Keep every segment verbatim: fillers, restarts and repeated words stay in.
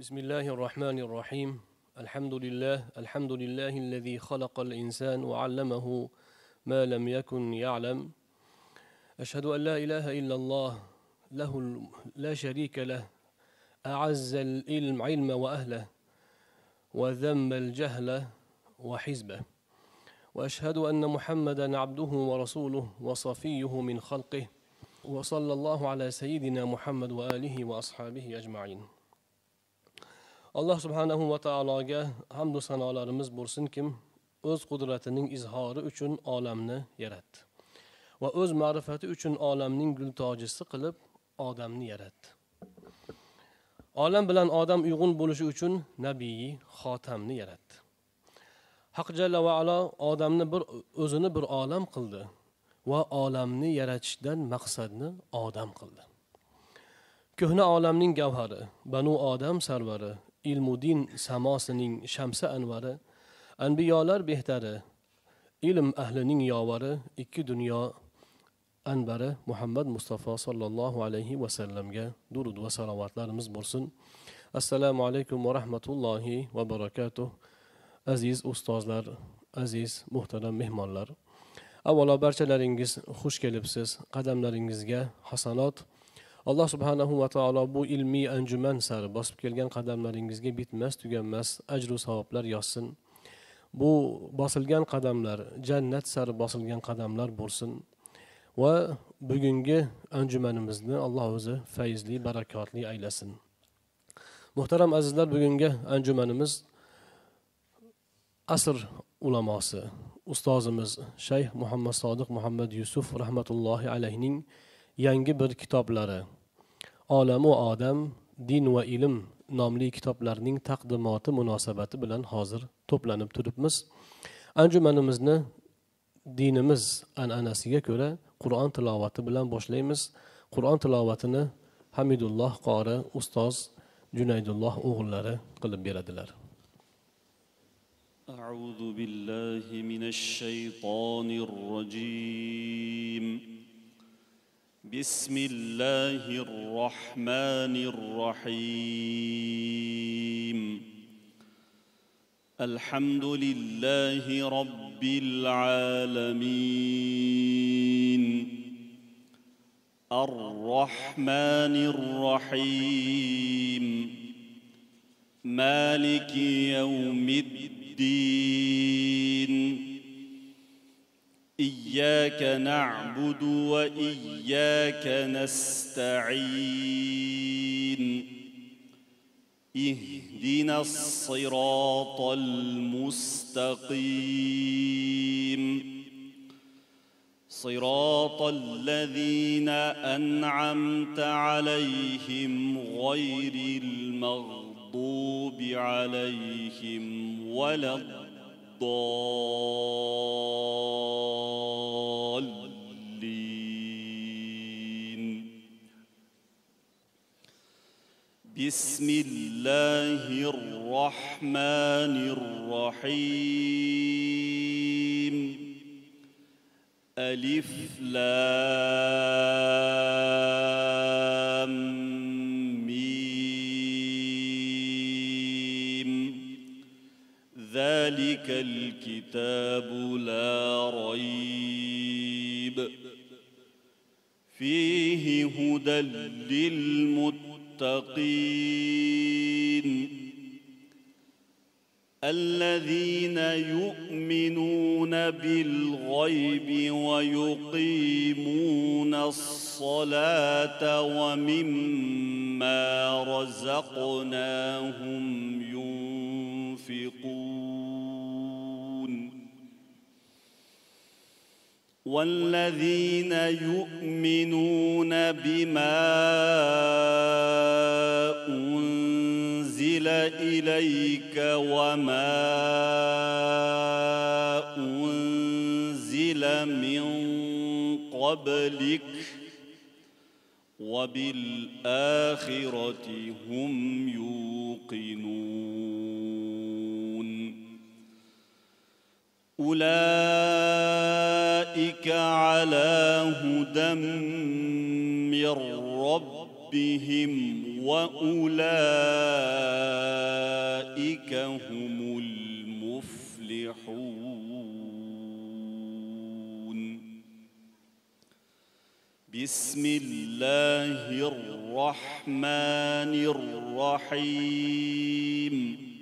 بسم الله الرحمن الرحيم. الحمد لله الحمد لله الذي خلق الإنسان وعلمه ما لم يكن يعلم. أشهد أن لا إله إلا الله له لا شريك له، أعز العلم علم وأهله وذم الجهل وحزبه، وأشهد أن محمدا عبده ورسوله وصفيه من خلقه، وصلى الله على سيدنا محمد وآله وأصحابه أجمعين. Allah subhanahu va taologa hamd va sanolarimiz bo'lsinkim, o'z qudratining izhori uchun olamni yaratdi va o'z ma'rifati uchun olamning gultojisi qilib odamni yaratdi. Olam bilan odam uyg'un bo'lishi uchun nabiy xotamni yaratdi. Haq jalla va ala odamni bir o'zini bir olam qildi va olamni yaratishdan maqsadni odam qildi. Ko'hna olamning gavhari, banu odam sarvari, ilmudin samosining shamsi anvari, anbiyolar behtari, ilm ahlining yovari, ikki dunyo anbari Muhammad Mustafa sallallohu alayhi va sallamga durud va salovatlarimiz bo'lsin. Assalomu alaykum va rahmatullohi va barakatuh. Aziz ustozlar, aziz muhtaram mehmonlar, avvalo barchalaringiz xush kelibsiz. Qadamlaringizga hasanot. Allah subhanahu va taolo bu ilmiy anjuman sari bosib kelgan qadamlaringizga bitmas tuganmas ajru savoblar yozsin. Bu bosilgan qadamlar jannat sari bosilgan qadamlar bo'lsin va bugungi anjumanimizni Alloh o'zi fayzli, barakotli aylasin. Muhtaram azizlar, bugungi anjumanimiz asr ulamosi, ustozimiz Shayx Muhammad Sodiq Muhammad Yusuf rahmatullohi alayhining yangi bir kitoblari Olamu Odam, Din va Ilm nomli kitoblarning taqdimoti munosabati bilan hozir to'planib turibmiz. Anjumanimizni dinimiz an'anasiga ko'ra Qur'on tilovati bilan boshlaymiz. Qur'on tilovatini Hamidulloh qori ustoz Junaydulloh o'g'illari qilib beradilar. A'udhu billahi minash shaytonir rojim. بسم الله الرحمن الرحيم. الحمد لله رب العالمين. الرحمن الرحيم. مالك يوم الدين. إياك نعبد وإياك نستعين. اهدنا الصراط المستقيم. صراط الذين أنعمت عليهم غير المغضوب عليهم ولا الضالين. بسم الله الرحمن الرحيم. ألف لام ميم. ذلك الكتاب لا ريب فيه هدى للمتقين الذين يؤمنون بالغيب ويقيمون الصلاة ومما رزقناهم ينفقون والذين يؤمنون بما أنزل إليك وما أنزل من قبلك وبالآخرة هم يوقنون. أولئك على هدى من ربهم وأولئك هم المفلحون. بسم الله الرحمن الرحيم.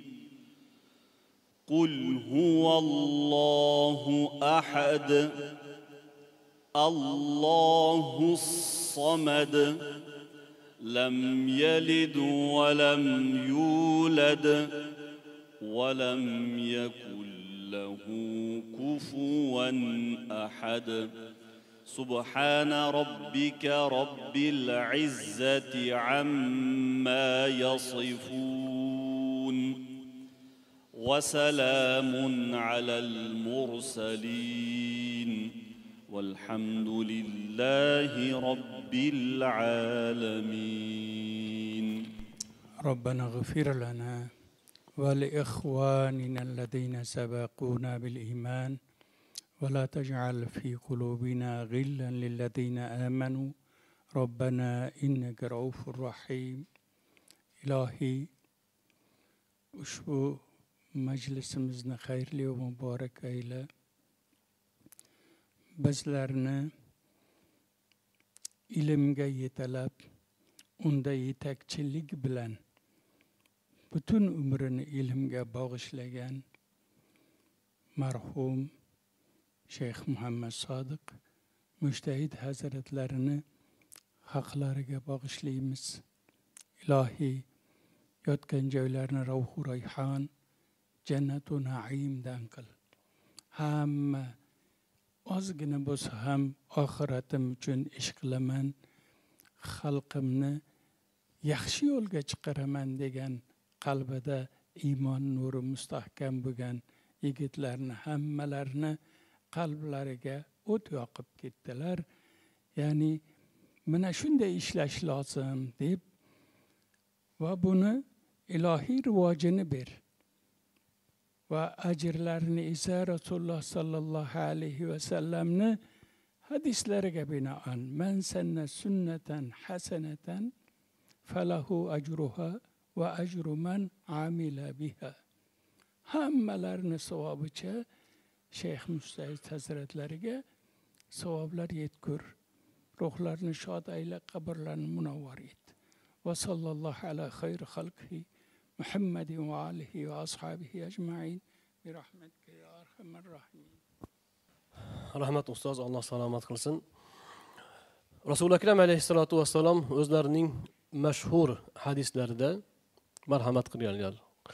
قل هو الله أحد الله الصمد لم يلد ولم يولد ولم يكن له كفوا أحد. سبحان ربك رب العزة عما يصفون وسلام على المرسلين والحمد لله رب العالمين. ربنا اغفر لنا ولإخواننا الذين سبقونا بالإيمان ولا تجعل في قلوبنا غلا للذين آمنوا ربنا إنك رؤوف رحيم. إلهي ushbu majlisimizni xayrli va muborak ayla. Bizlarni ilmga yetalab, unda yetakchilik bilan butun umrini ilmga bag'ishlagan marhum Shayx Muhammad Sodiq Mushtahid Hazratlarini haqlariga bag'ishlaymiz. Ilohiy yotgan joylarini ravhu rayhon, jannatu naimdan qil. Hamma ozgina bo'lsa ham oxiratim uchun ish qilaman, xalqimni yaxshi yo'lga chiqaraman degan qalbida iymon nuri mustahkam bo'lgan yigitlarni hammalarini qalblariga o't yoqib ketdilar. Ya'ni mana shunday ishlash lozim deb va buni ilohiy rivojini ber. Va ajrlarini esa Rasululloh sallallohu alayhi va sallamni hadislariga binoan man sanna sunnatan hasanatan falahu ajruha va ajru man amila biha. Hammalarni savobicha Shayx Mushtahid Hazratlariga savoblar yetkur. Ruhlarni shod ayla, qabrlarni munavvar et. Va sallallohu ala xayri xalqihi محمد وآله وأصحابه أجمعين برحمتك يا أرحم الراحمين. Rahmat ustoz, Alloh salomat qilsin. Rasul akram alayhissalatu vassalom o'zlarining mashhur hadislarida marhamat qilganlar.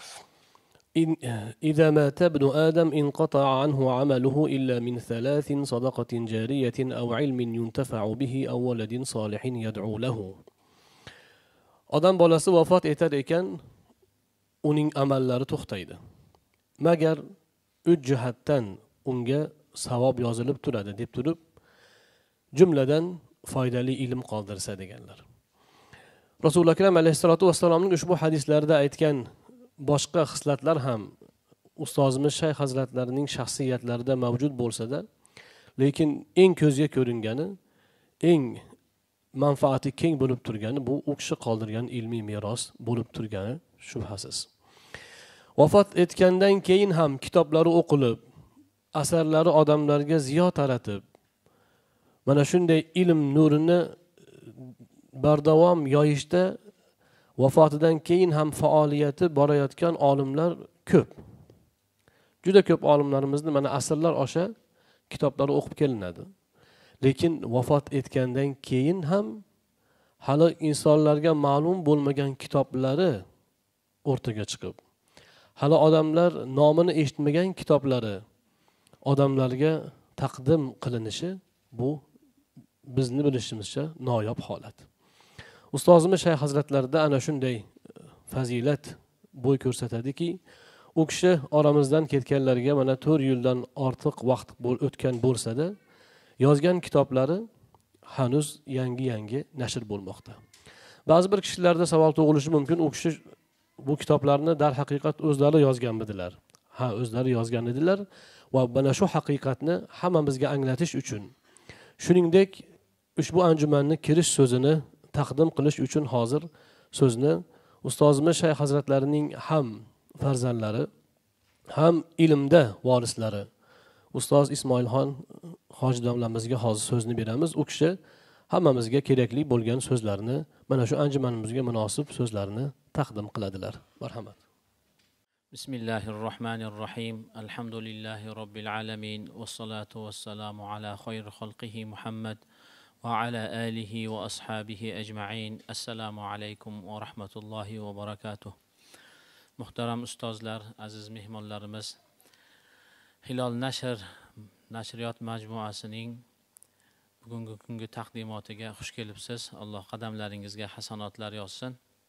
إذا مات ابن آدم انقطع عنه عمله إلا من ثلاث صدقة جارية أو علم ينتفع به أو ولد صالح يدعو له. Odam bolasi vafot etar ekan, uning amallari to'xtaydi. Magar uch jihatdan unga savob yozilib turadi deb turib, jumladan foydali ilm qoldirsa deganlar. Rasul akram alayhissalatu vassalomning ushbu hadislarida aytgan boshqa xislatlar ham ustozimiz Shayx hazratlarining shaxsiyatlarida mavjud bo'lsa-da, lekin eng ko'zga ko'ringani, eng manfaati keng bo'lib turgani bu u kishi qoldirgan ilmiy meros bo'lib turgani shubhasiz. Vafot etgandan keyin ham kitoblari o'qilib, asarlari odamlarga ziyo taratib, mana shunday ilm nurini bardavom yoyishda vafotidan keyin ham faoliyati borayotgan olimlar ko'p. Juda ko'p olimlarimizni mana asrlar osha kitoblari o'qib kelinadi. Lekin vafot etgandan keyin ham hali insonlarga ma'lum bo'lmagan kitoblari o'rtaga chiqib, hali odamlar nomini eshitmagan kitoblari odamlarga taqdim qilinishi bu bizni bilishimizcha noyob holat. Ustozimiz Shayx hazratlarida ana shunday fazilat bo'y ko'rsatadiki, u kishi oramizdan ketganlarga mana to'rt yildan ortiq vaqt o'tgan bo'lsa-da, yozgan kitoblari hanuz yangi-yangi nashr bo'lmoqda. Ba'zi bir kishilarda savol tug'ilishi mumkin, u kishi bu kitoblarni dar haqiqat o'zlari yozganmidilar? Ha, o'zlari yozgan edilar va mana shu haqiqatni hammamizga anglatish uchun, shuningdek ushbu anjumanni kirish so'zini taqdim qilish uchun hozir so'zni ustozimiz Shayx hazratlarining ham farzandlari, ham ilmda vorislari ustoz Ismoilxon hoji domlamizga hozir so'zni beramiz. U kishi hammamizga kerakli bo'lgan so'zlarni, mana shu anjumanimizga munosib so'zlarni taqdim qiladilar. Marhamat. Bismillahirrohmanirrohim. Alhamdulillahi robbil alamin. Vassalatu vassalamu ala khayri xalqihi Muhammad va ala alihi va ashabihi ajma'in. Assalomu alaykum va rahmatullohi va barakatuh. Muhtaram ustozlar, aziz mehmonlarimiz, Hilol Nashr nashriyot majmuasining bugungi kungi taqdimotiga xush kelibsiz. Alloh qadamlaringizga hasanotlar yozsin.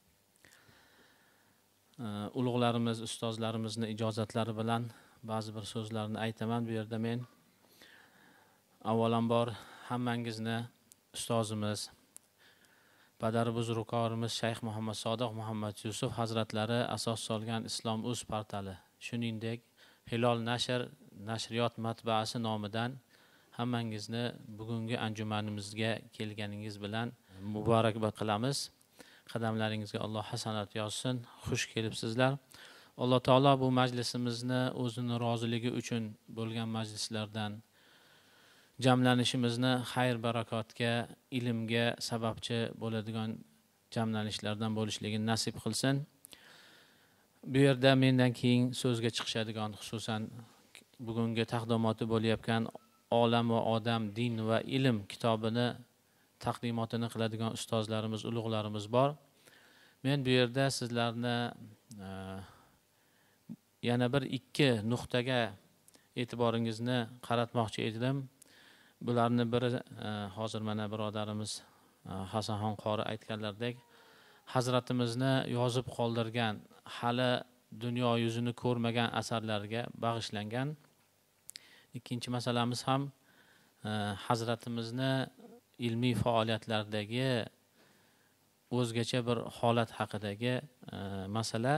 Ulug'larimiz, ustozlarimizni ijozatlari bilan ba'zi bir so'zlarni aytaman bu yerda men. Avvalambor hammangizni ustozimiz, Badar buzrukkorimiz Shayx Muhammad Sodiq Muhammad Yusuf hazratlari asos solgan Islom uz portali, shuningdek Hilol Nashr nashriyot matbaasi nomidan hammangizni bugungi anjumanimizga kelganingiz bilan muborakbod qilamiz. Qadamlaringizga Alloh hasanat yozsin. Xush kelibsizlar. Alloh taolo bu majlisimizni o'zini roziligi uchun bo'lgan majlislardan jamlanishimizni xayr barakotga, ilmga sababchi bo'ladigan jamlanishlardan bo'lishligini nasib qilsin. Bu yerda mendan keyin so'zga chiqishadigan, xususan bugungi taqdimoti bo'layotgan Olam va odam, din va ilm kitobini taqdimotini qiladigan ustozlarimiz, ulug'larimiz bor. Men bu yerda sizlarni e, yana bir ikki nuqtaga e'tiboringizni qaratmoqchi edim. Bularni biri e, hozir mana birodarimiz e, Hasanxon qori aytganlaridek, Hazratimizni yozib qoldirgan, hali dunyo yuzini ko'rmagan asarlarga bag'ishlangan. Ikkinchi masalamiz ham e, Hazratimizni ilmiy faoliyatlardagi o'zgacha bir holat haqidagi e, masala.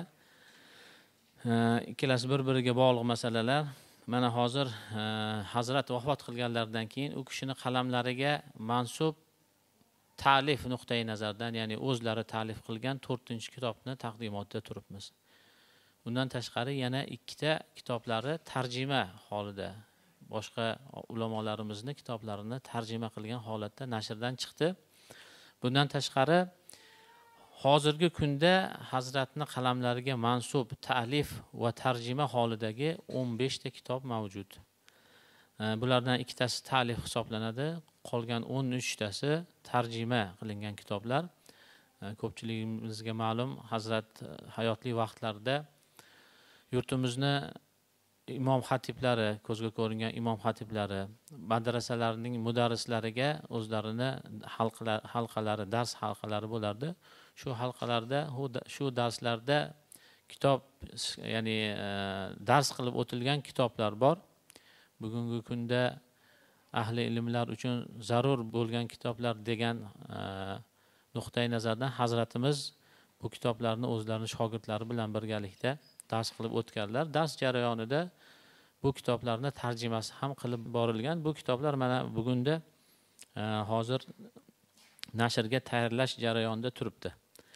E, ikkalasi bir-biriga bog'liq masalalar. Mana hozir e, Hazrat vafot qilganlaridan keyin u kishini qalamlariga mansub ta'lif nuqtai nazardan, ya'ni o'zlari ta'lif qilgan to'rtinchi kitobni taqdimotda turibmiz. Bundan tashqari yana ikkita kitoblari tarjima holida, boshqa ulamolarimizning kitoblarini tarjima qilgan holatda nashrdan chiqdi. Bundan tashqari hozirgi kunda Hazratni qalamlariga mansub ta'lif va tarjima holidagi o'n besh ta kitob mavjud. Bulardan ikkitasi ta'lif hisoblanadi, qolgan o'n uch tasi tarjima qilingan kitoblar. Ko'pchiligimizga ma'lum, Hazrat hayotli vaqtlarida yurtimizni imom xatiblari, ko'zga ko'ringan imom xatiblari, madrasalarning mudarrislariga o'zlarini halqalari, dars halqalari bo'lardi. Shu halqalarda, shu darslarda kitob, ya'ni dars qilib o'tilgan kitoblar bor. Bugungi kunda ahli ilmlar uchun zarur bo'lgan kitoblar degan nuqtai nazardan Hazratimiz bu kitoblarni o'zlarining shogirdlari bilan birgalikda dars qilib o'tganlar. Dars jarayonida bu kitoblarni tarjimasi ham qilib borilgan. Bu kitoblar mana bugunda e, hozir nashrga tayyorlash jarayonida turibdi.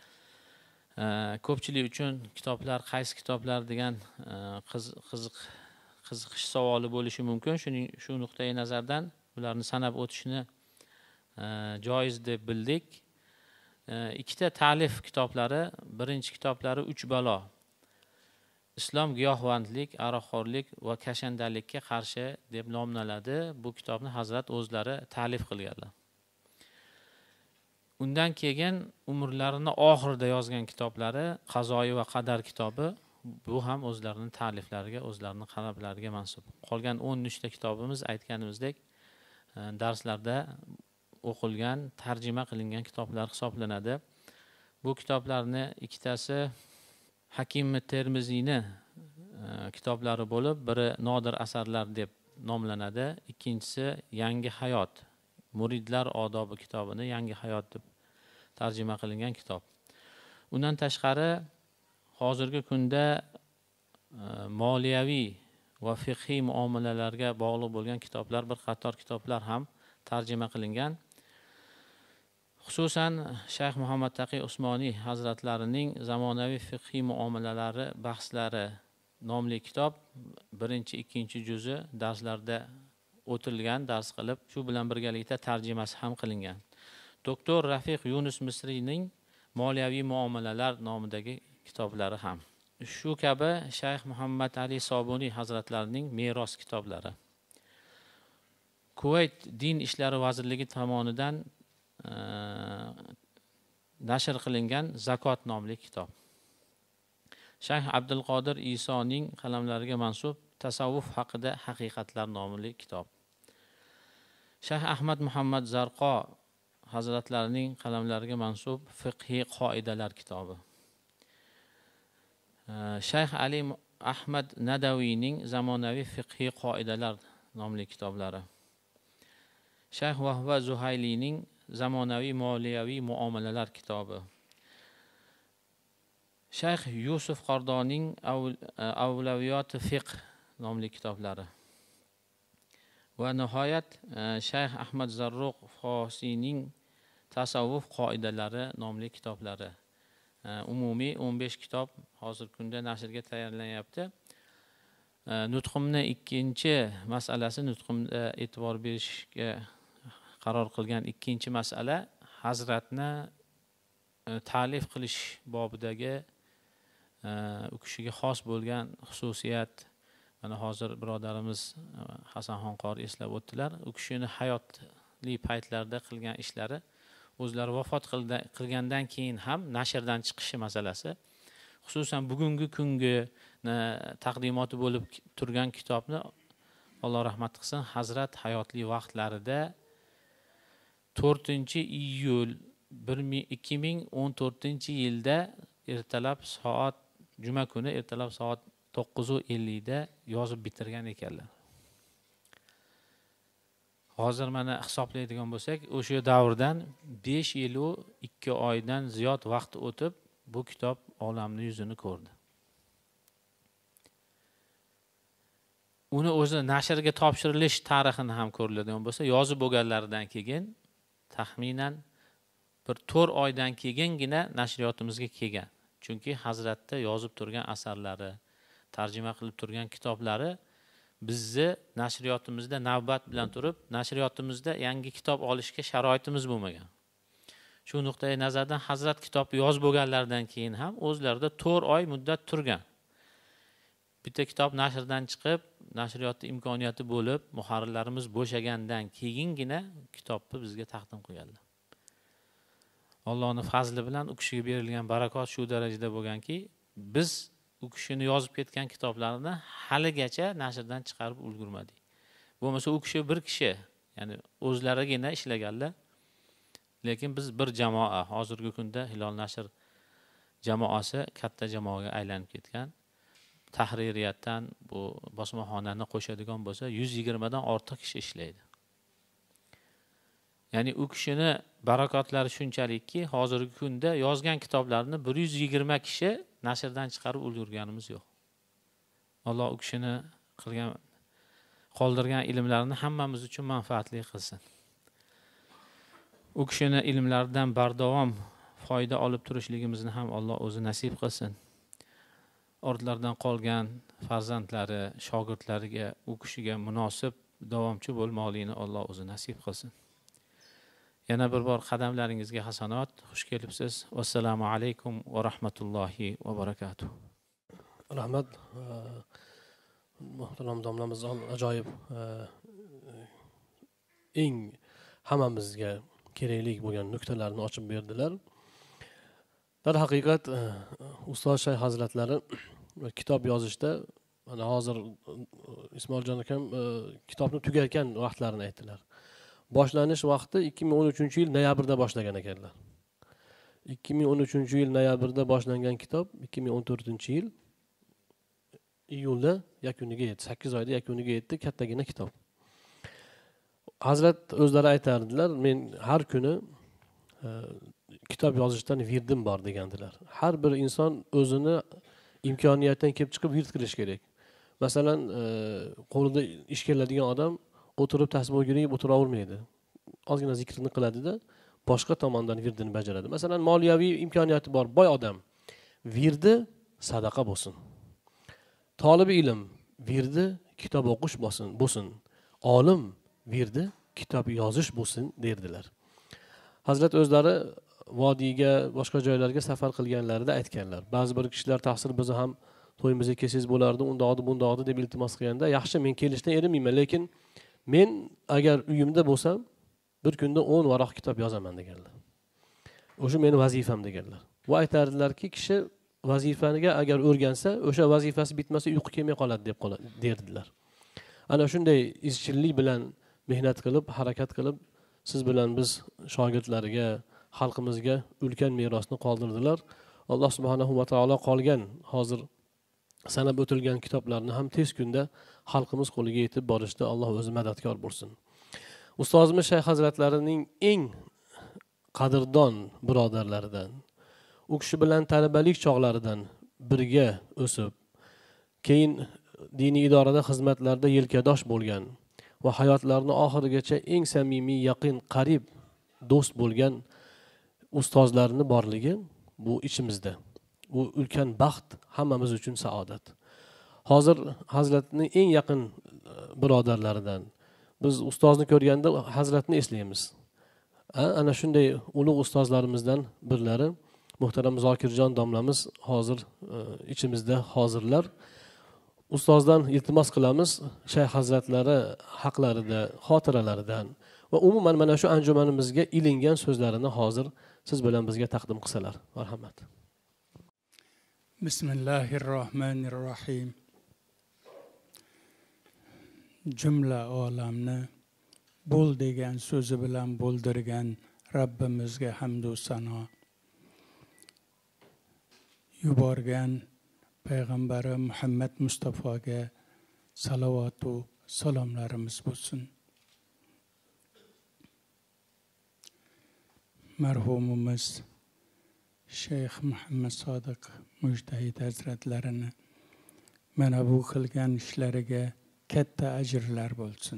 E, ko'pchilik uchun kitoblar qaysi kitoblar degan e, qiziq qiziqish savoli bo'lishi mumkin. Shuning shu nuqtai nazardan bularni sanab o'tishni e, joiz deb bildik. E, ikkita ta'lif kitoblari, birinchi kitoblari Uch balo. Islom giyohvandlik, aroqxo'rlik va kashandalikka qarshi deb nomlanadi. Bu kitobni Hazrat o'zlari ta'lif qilganlar. Undan keyin umrlarini oxirida yozgan kitoblari Qazoyi va qadar kitobi, bu ham o'zlarining ta'liflariga, o'zlarining qalablariga mansub. Qolgan o'n uch ta kitobimiz aytganimizdek darslarda o'qilgan, tarjima qilingan kitoblar hisoblanadi. Bu kitoblarni ikkitasi Hakim Termiziyni e, kitoblari bo'lib, biri Nodir asarlar deb nomlanadi, ikkinchisi Yangi hayot, Muridlar odobi kitobini Yangi hayot deb tarjima qilingan kitob. Undan tashqari hozirgi kunda e, moliyaviy va fiqhiy muomalalarga bog'liq bo'lgan kitoblar, bir qator kitoblar ham tarjima qilingan. Xususan Shayx Muhammad Taqiy Usmoniy Hazratlarining zamonaviy fiqhiy muomalalari bahslari nomli kitob birinchi, ikkinchi juzi darslarda o'tilgan, dars qilib, shu bilan birgalikda tarjimasi ham qilingan. Doktor Rafiq Yunus Misriyning Moliyaviy muomalalar nomidagi kitoblari ham. Shu kabi Shayx Muhammad Ali Sobuniy Hazratlarining meros kitoblari. Kuvayt Din ishlari vazirligi tomonidan e, nashr qilingan Zakot nomli kitob. Shayx Abdulqodir Isoning qalamlariga mansub Tasavvuf haqida haqiqatlar nomli kitob. Shayx Ahmad Muhammad Zarqo Hazratlarining qalamlariga mansub Fiqhiy qoidalar kitobi. Shayx Ali Ahmad Nadaviyning zamonaviy fiqhiy qoidalar nomli kitoblari. Shayx Vahva Zuhaylining zamonaviy moliyaviy muomalalar kitobi. Shayx Yusuf Qardoning Avlaviyot fiqh nomli kitoblari. Va nihoyat Shayx Ahmad Zarruq Fosiyning Tasavvuf qoidalari nomli kitoblari. Umumiy o'n besh kitob hozir kunda nashrga tayyorlanyapti. Nutqimni ikkinchi masalasi, nutqimda e'tibor berishga qaror qilgan ikkinchi masala Hazratni ta'lif qilish bobidagi u kishiga xos bo'lgan xususiyat. Mana hozir birodarimiz Hasanxon qori eslab o'tdilar. U kishini hayotli paytlarda qilgan ishlari o'zlari vafot qilgandan keyin ham nashrdan chiqishi masalasi. Xususan bugungi kungi taqdimoti bo'lib turgan kitobni Alloh rahmat qilsin, Hazrat hayotli vaqtlarida to'rtinchi iyul ikki ming o'n to'rtinchi yilda ertalab soat juma kuni ertalab soat to'qqiz ellik da yozib bitirgan ekanlar. Hozir mana hisoblaydigan bo'lsak, o'sha davrdan besh yil u ikki oydan ziyod vaqt o'tib, bu kitob olamning yuzini ko'rdi. Uni o'zi nashrga topshirilish tarixini ham ko'riladigan bo'lsa, yozib bo'lganlaridan keyin taxminan bir to'rt oydan keyingina nashriyotimizga kelgan. Chunki Hazratda yozib turgan asarlari, tarjima qilib turgan kitoblari bizni nashriyotimizda navbat bilan turib, nashriyotimizda yangi kitob olishga sharoitimiz bo'lmagan. Shu nuqtai nazardan Hazrat kitobni yozib bo'lganlaridan keyin ham o'zlarida to'rt oy muddat turgan. Bitta kitob nashrdan chiqib, nashriyotda imkoniyati bo'lib, muharrirlarimiz bo'shagandan keyingina kitobni bizga taqdim qilganlar. Allohning fazli bilan u kishiga berilgan barakot shu darajada bo'lganki, biz u kishini yozib ketgan kitoblarini haligacha nashrdan chiqarib ulgurmadik. Bo'lmasa u kishi bir kishi, ya'ni o'zlarigina ishlaganlar. Lekin biz bir jamoa, hozirgi kunda Hilol nashr jamoasi katta jamoaga aylanib ketgan. Tahririyatdan bu bosmaxonani qo'shadigan bo'lsa, yuz yigirma dan ortiq kishi ishlaydi. Ya'ni u kishini barakotlari shunchalikki, hozirgi kunda yozgan kitoblarini bir yuz yigirma kishi nashrdan chiqarib ulgurganimiz yo'q. Alloh u kishini qilgan qoldirgan ilmlarini hammamiz uchun manfaatli qilsin. U kishini ilmlaridan bardavom foyda olib turishligimizni ham Alloh o'zi nasib qilsin. Ortlaridan qolgan farzandlari, shogirdlariga u kishiga munosib davomchi bo'lmoqligini Alloh o'zi nasib qilsin. Yana bir bor qadamlaringizga hasanot, xush kelibsiz. Assalomu alaykum va rahmatullohi va barakatuh. Rahmat. Muhtaram domlamiz ajoyib eng hammamizga kerakli bo'lgan nuqtalarni ochib berdilar. Dar haqiqat ustoz Shayx Hazratlari kitob yozishda, mana hozir Ismoiljon akam kitobni tugatgan vaqtlarini aytdilar. Boshlanish vaqti ikki ming o'n uchinchi yil noyabrda boshlagan ekanlar. ikki ming o'n uchinchi yil noyabrda boshlangan kitob ikki ming o'n to'rtinchi yil iyulda yakuniga yetdi. sakkiz oyda yakuniga yetdi, kattagina kitob. Hazrat o'zlari aytardilar, men har kuni e, kitob yozishdan virdim bor degandilar. Har bir inson o'zini imkoniyatdan kelib chiqib virt qilish kerak. Masalan, e, qo'lida ish keladigan odam o'tirib tasbih o'girib o'tiravermaydi. Ozgina zikrni qiladida, boshqa tomondan virdini bajaradi. Masalan, moliyaviy imkoniyati bor boy odam virdi sadaqa bo'lsin. Tolibi ilm virdi kitob o'qish bo'lsin, bo'lsin. Olim virdi kitob yozish bo'lsin derdilar. Hazrat o'zlari vodiyga, boshqa joylarga safar qilganlarida aytganlar. Ba'zi bir kishilar taqsir bizni ham to'yimizga kelsangiz bo'lardi, undoqdi, bundoqdi deb iltimos qilganda, yaxshi men kelishdan erinmayman, lekin men agar uyimda bo'lsam, bir kunda o'n varoq kitob yozaman deganlar. O'sha meni vazifam deganlar. Va aytardilarki, kishi vazifaniga agar o'rgansa, o'sha vazifasi bitmasa uyqu kelmay qoladi deb derdilar. Ana shunday izchillik bilan mehnat qilib, harakat qilib, siz bilan biz shogirdlariga, xalqimizga ulkan merosni qoldirdilar. Alloh subhanahu va taolo qolgan hozir sanab o'tilgan kitoblarni ham tez kunda xalqimiz qo'liga yetib borishda Alloh o'zi madadkor bo'lsin. Ustozimiz Shayx hazratlarining eng qadrdon birodarlaridan, u kishi bilan talabalik chog'laridan birga o'sib, keyin diniy idorada xizmatlarda yelkadosh bo'lgan va hayotlarini oxirigacha eng samimiy, yaqin, qarib do'st bo'lgan ustozlarning borligi bu ichimizda. Bu ulkan baxt, hammamiz uchun saodat. Hozir hazratning eng yaqin birodarlaridan biz ustozni ko'rganda hazratni eslaymiz. Ana shunday ulug' ustozlarimizdan birlari muhtaram Zokirjon domlamiz hozir ichimizda hozirlar. Ustozdan iltimos qilamiz, Shayx hazratlari haqlarida, xotiralaridan va umuman mana shu anjumanimizga ilingan so'zlarini hozir siz bilan bizga taqdim qilsalar. Marhamat. Bismillahirrohmanirrohim. Jumla olamni bo'l degan so'zi bilan bo'ldirgan Rabbimizga hamd va sano. Yuborgan payg'ambari Muhammad Mustafoga salovat va salomlarimiz bo'lsin. Marhumimiz Shayx Muhammad Sodiq Mujtahid hazratlarini mana bu qilgan ishlariga katta ajrlar bo'lsin.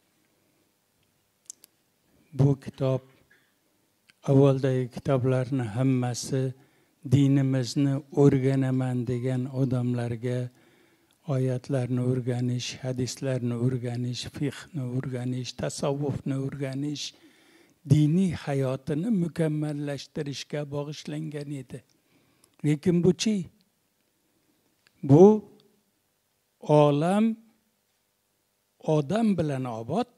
Bu kitob avvaldagi kitoblarni hammasi dinimizni o'rganaman degan odamlarga oyatlarni o'rganish, hadislarni o'rganish, fiqhni o'rganish, tasavvufni o'rganish, diniy hayotini mukammallashtirishga bag'ishlangan edi. Lekin bu-chi? Bu olam odam bilan obod,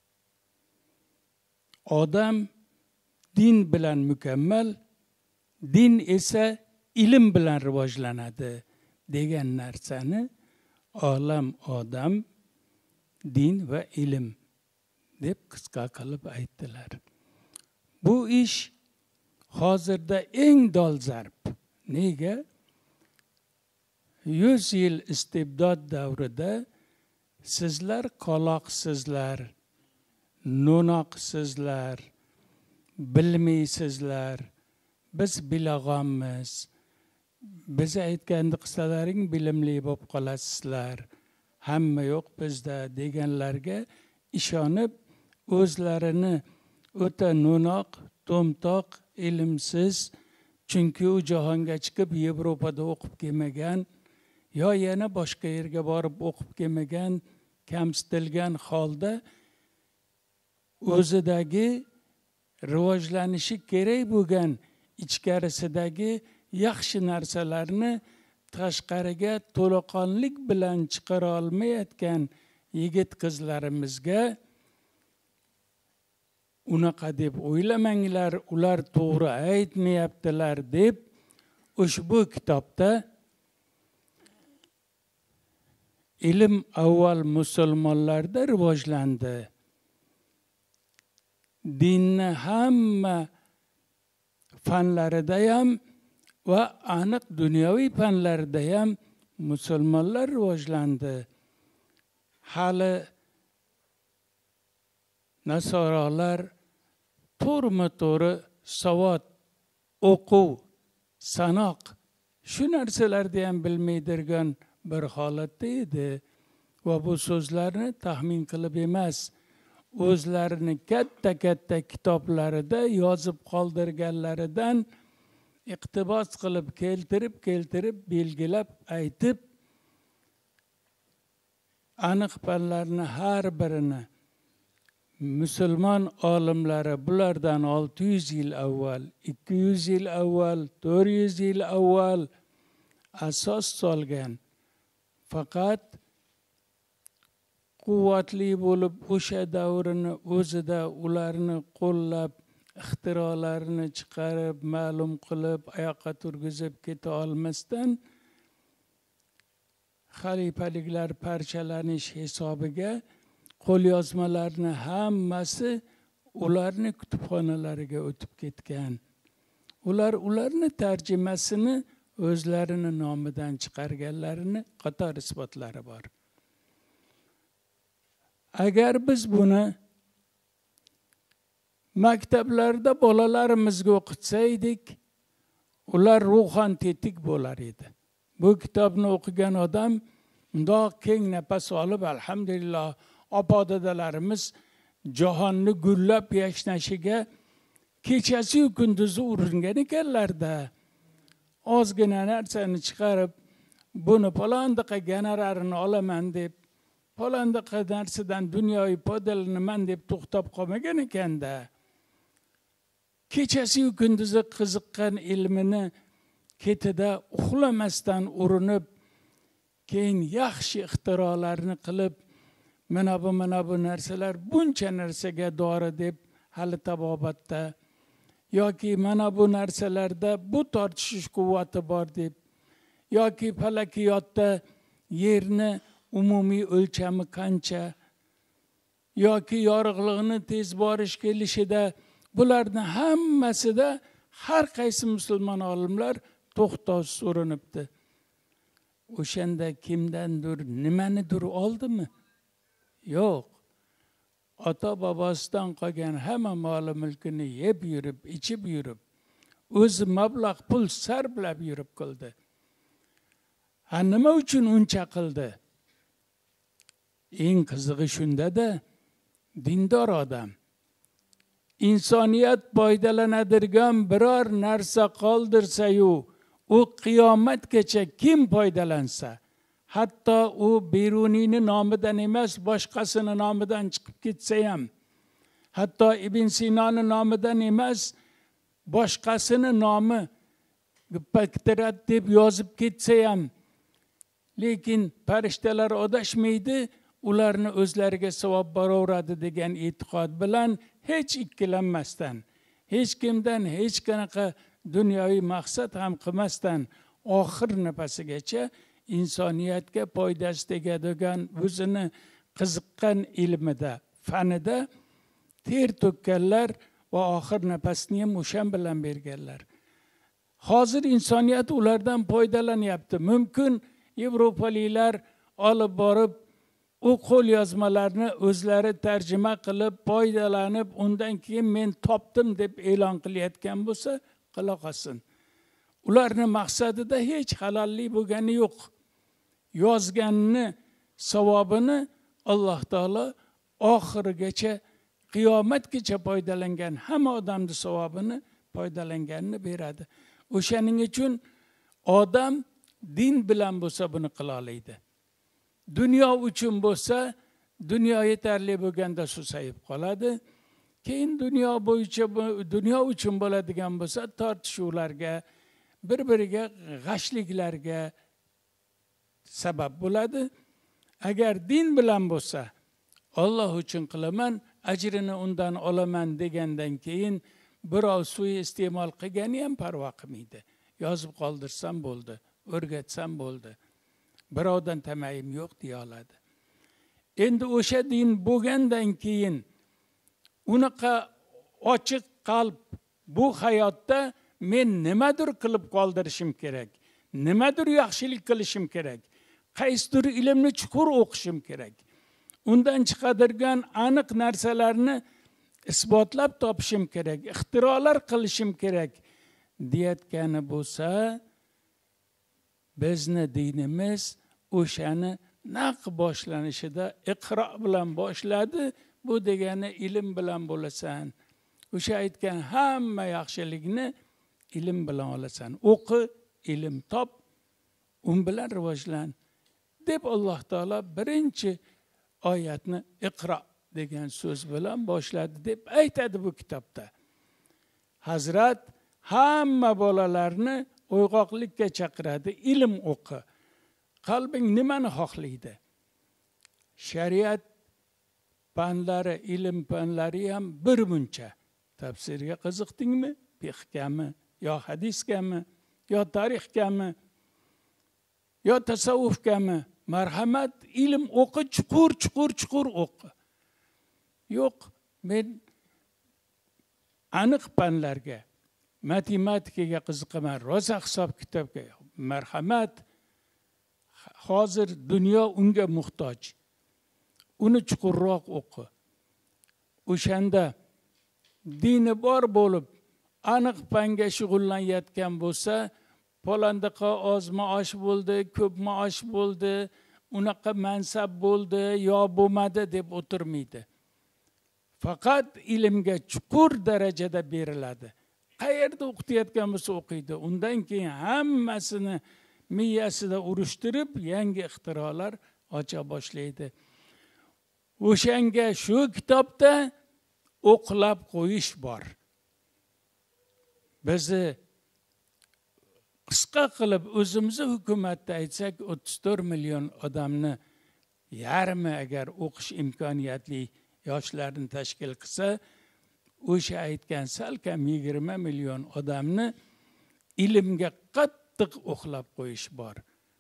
odam din bilan mukammal, din esa ilm bilan rivojlanadi degan narsani olam, odam, din va ilm deb qisqa qilib aytdilar. Bu ish hozirda eng dolzarb. Nega? yuz yil istibdod davrida sizlar qoloqsizlar, no'noqsizlar, bilmaysizlar, biz bilag'onmiz, biz aytganda qilsalaring bilimli bo'lib qolasizlar, hamma yo'q bizda deganlarga ishonib o'zlarini o'ta no'noq, to'mtoq, ilmsiz, chunki u jahonga chiqib Yevropada o'qib kelmagan, yo yana boshqa yerga borib o'qib kelmagan, kamsitilgan holda o'zidagi rivojlanishi kerak bo'lgan ichkarisidagi yaxshi narsalarni tashqariga to'laqonlik bilan chiqara olmayotgan yigit qizlarimizga unaqa deb o'ylamanglar, ular to'g'ri aytmayaptilar deb ushbu kitobda ilm avval musulmonlarda rivojlandi. Dinni hamma fanlarida ham va aniq dunyoviy fanlarida ham musulmonlar rivojlandi. Hali nasoralar to'g'rima-to'g'ri savod, o'quv, sanoq shu narsalarni ham bilmaydirgan bir holatda edi va bu so'zlarni taxmin qilib emas, o'zlarini katta-katta kitoblarida yozib qoldirganlaridan iqtibos qilib keltirib-keltirib belgilab aytib, aniq fanlarni har birini musulmon olimlari bulardan olti yuz yil avval, ikki yuz yil avval, to'rt yuz yil avval asos solgan. Faqat quvvatli bo'lib o'sha davrini o'zida ularni qo'llab, ixtirolarini chiqarib, ma'lum qilib, oyoqqa turgizib keta olmasdan xalifaliklar parchalanish hisobiga qo'lyozmalarni hammasi ularni kutubxonalariga o'tib ketgan. Ular ularni tarjimasini o'zlarini nomidan chiqarganlarini qator isbotlari bor. Agar biz buni maktablarda bolalarimizga o'qitsaydik, ular ruhan tetik bo'lar edi. Bu kitobni o'qigan odam undoq keng nafas olib, alhamdulillah, opa-dadalarimiz jahonni gullab yashnashiga kechasi-yu kunduzi uringan ekanlarda. Ozgina narsani chiqarib, buni palondaqa gonorarini olaman deb, palondaqa narsadan dunyoviy foydalanaman deb to'xtab qolmagan ekanda. Kechasi-yu kunduzi qiziqqan ilmini ketida uxlamasdan urinib, keyin yaxshi ixtirolarni qilib, mana bu mana bu narsalar buncha narsaga dori deb hali tabobatda, yoki mana bu narsalarda bu tortishish quvvati bor deb, yoki falakiyotda yerni umumiy o'lchami qancha, yoki yorug'lig'ini tez borish kelishida, bularni hammasida har qaysi musulmon olimlar to'xtovsiz urinibdi. O'shanda kimdandir nimanidir oldimi? Yo'q. Ota bobosidan qolgan hamma moli mulkini yeb yurib, ichib yurib, o'zi mablag' pul sarflab yurib qildi. Ha, nima uchun uncha qildi? Eng qizig'i shunda-da, dindor odam insoniyat foydalanadigan biror narsa qoldirsa-yu, u qiyomatgacha kim foydalansa, hatto u Beruniyni nomidan emas, boshqasini nomidan chiqib ketsa ham, hatto Ibn Sinoni nomidan emas, boshqasini nomi Paktirat deb yozib ketsa ham, lekin farishtalar adashmaydi, ularni o'zlariga savob boraveradi degan e'tiqod bilan hech ikkilanmasdan, hech kimdan hech qanaqa dunyoviy maqsad ham qilmasdan oxir nafasigacha insoniyatga foydasi tegadigan o'zini qiziqqan ilmida, fanida ter to'kkanlar va oxir nafasini ham o'shan bilan berganlar. Hozir insoniyat ulardan foydalanyapti. Mumkin Yevropaliklar olib borib u qo'lyozmalarni o'zlari tarjima qilib, foydalanib, undan keyin men topdim deb e'lon qilayotgan bo'lsa, qila qolsin. Ularning maqsadida hech halollik bo'lgani yo'q. Yozganni savobini Alloh taolo oxirigacha, qiyomatgacha foydalangan hamma odamning savobini foydalanganini beradi. O'shaning uchun odam din bilan bo'lsa buni qila oladi. Dunyo uchun bo'lsa, dunyo yetarli bo'lganda susayib qoladi. Keyin dunyo bo'yicha dunyo uchun bo'ladigan bo'lsa, tortishuvlarga, bir-biriga g'ashliklarga sabab bo'ladi. Agar din bilan bo'lsa, Alloh uchun qilaman, ajrini undan olaman degandan keyin birov suiiste'mol qilgani ham parvo qilmaydi. Yozib qoldirsam bo'ldi, o'rgatsam bo'ldi. Birovdan tamayim yo'q deya oladi. Endi o'sha din bo'lgandan keyin unaqa ochiq qalb bu hayotda men nimadir qilib qoldirishim kerak, nimadir yaxshilik qilishim kerak, qaysidir ilmni chuqur o'qishim kerak, undan chiqadirgan aniq narsalarni isbotlab topishim kerak, ixtirolar qilishim kerak deyotgani bo'lsa, bizni dinimiz o'shani naq boshlanishida Iqro bilan boshladi, bu degani ilm bilan bo'lasan. O'sha aytgan hamma yaxshilikni ilm bilan olasan. O'qi, ilm top, un bilan rivojlan deb Alloh taolo birinchi oyatni iqro degan so'z bilan boshladi deb aytadi bu kitobda. Hazrat hamma bolalarni uyg'oqlikka chaqiradi, ilm o'qi. Qalbing nimani xohlaydi? Shariat fanlari, ilm fanlari ham bir muncha. Tafsirga qiziqdingmi? Fiqhgami, yo hadisgami, yo tarixgami, yo tasavvufgami? Marhamat, ilm o'qi, chuqur, chuqur, chuqur o'qi. Yo'q, men aniq fanlarga, matematikaga qiziqaman, rosa hisob kitobga. Marhamat, hozir dunyo unga muhtoj. Uni chuqurroq o'qi. O'shanda dini bor bo'lib, aniq fanga shug'ullanayotgan bo'lsa, polandaqa oz maosh bo'ldi, ko'p maosh bo'ldi, unaqa mansab bo'ldi, yo bo'lmadi deb o'tirmaydi. Faqat ilmga chuqur darajada beriladi. Qayerda o'qitayotgan bo'lsa o'qiydi. Undan keyin hammasini miyasida urushtirib, yangi ixtirolar ocha boshlaydi. O'shanga shu kitobda o'qlab qo'yish bor. Bizni qisqa qilib o'zimizni hukumatda aytsak, o'ttiz to'rt million odamni yarmi agar o'qish imkoniyatli yoshlarni tashkil qilsa, o'sha aytgan salkam yigirma million odamni ilmga qattiq o'qlab qo'yish bor.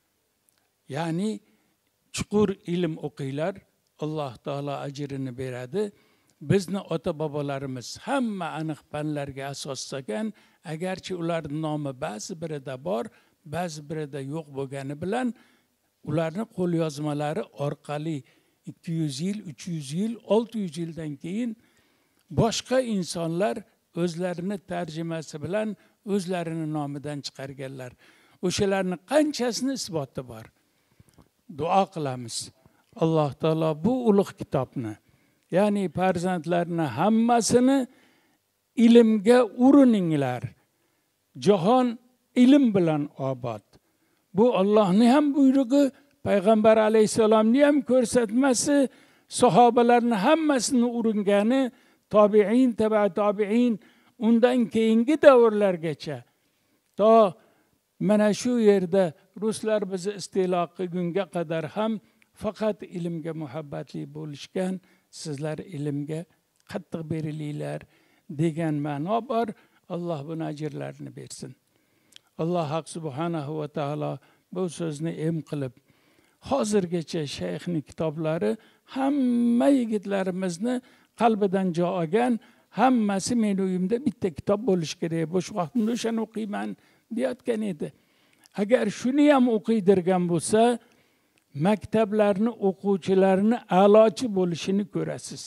Ya'ni chuqur ilm o'qinglar, Alloh taolo ajrini beradi. Bizni ota-bobolarimiz hamma aniq fanlarga asoslagan, agarchi ularning nomi ba'zi birida bor, ba'zi birida yo'q bo'lgani bilan ularning qo'lyozmalari orqali ikki yuz yil, uch yuz yil, olti yuz yildan keyin boshqa insonlar o'zlarini tarjimasi bilan o'zlarini nomidan chiqarganlar. O'shalarning qanchasini isboti bor. Duo qilamiz. Alloh taolo bu ulug' kitobni, ya'ni farzandlarni hammasini ilmga urininglar. Jahon ilm bilan obod. Bu Allohning ham buyrug'i, payg'ambar alayhisalomning ham ko'rsatmasi, sahobalarning hammasini uringani, tobiin, taba tobiin, undan keyingi davrlargacha. To mana shu yerda ruslar bizni istilo qilgunga qadar ham faqat ilmga muhabbatli bo'lishgan, sizlar ilmga qattiq berilinglar degan ma'no bor. Alloh buni ajrlarini bersin. Alloh haq subhanahu va taolo bu so'zni em qilib, hozirgacha shayxning kitoblari hamma yigitlarimizni qalbidan jo olgan, hammasi men uyimda bitta kitob bo'lishi kerak, bo'sh vaqtimda o'shani o'qiyman deyotgan edi. Agar shuni ham o'qiydirgan bo'lsa, maktablarni o'quvchilarini a'lochi bo'lishini ko'rasiz.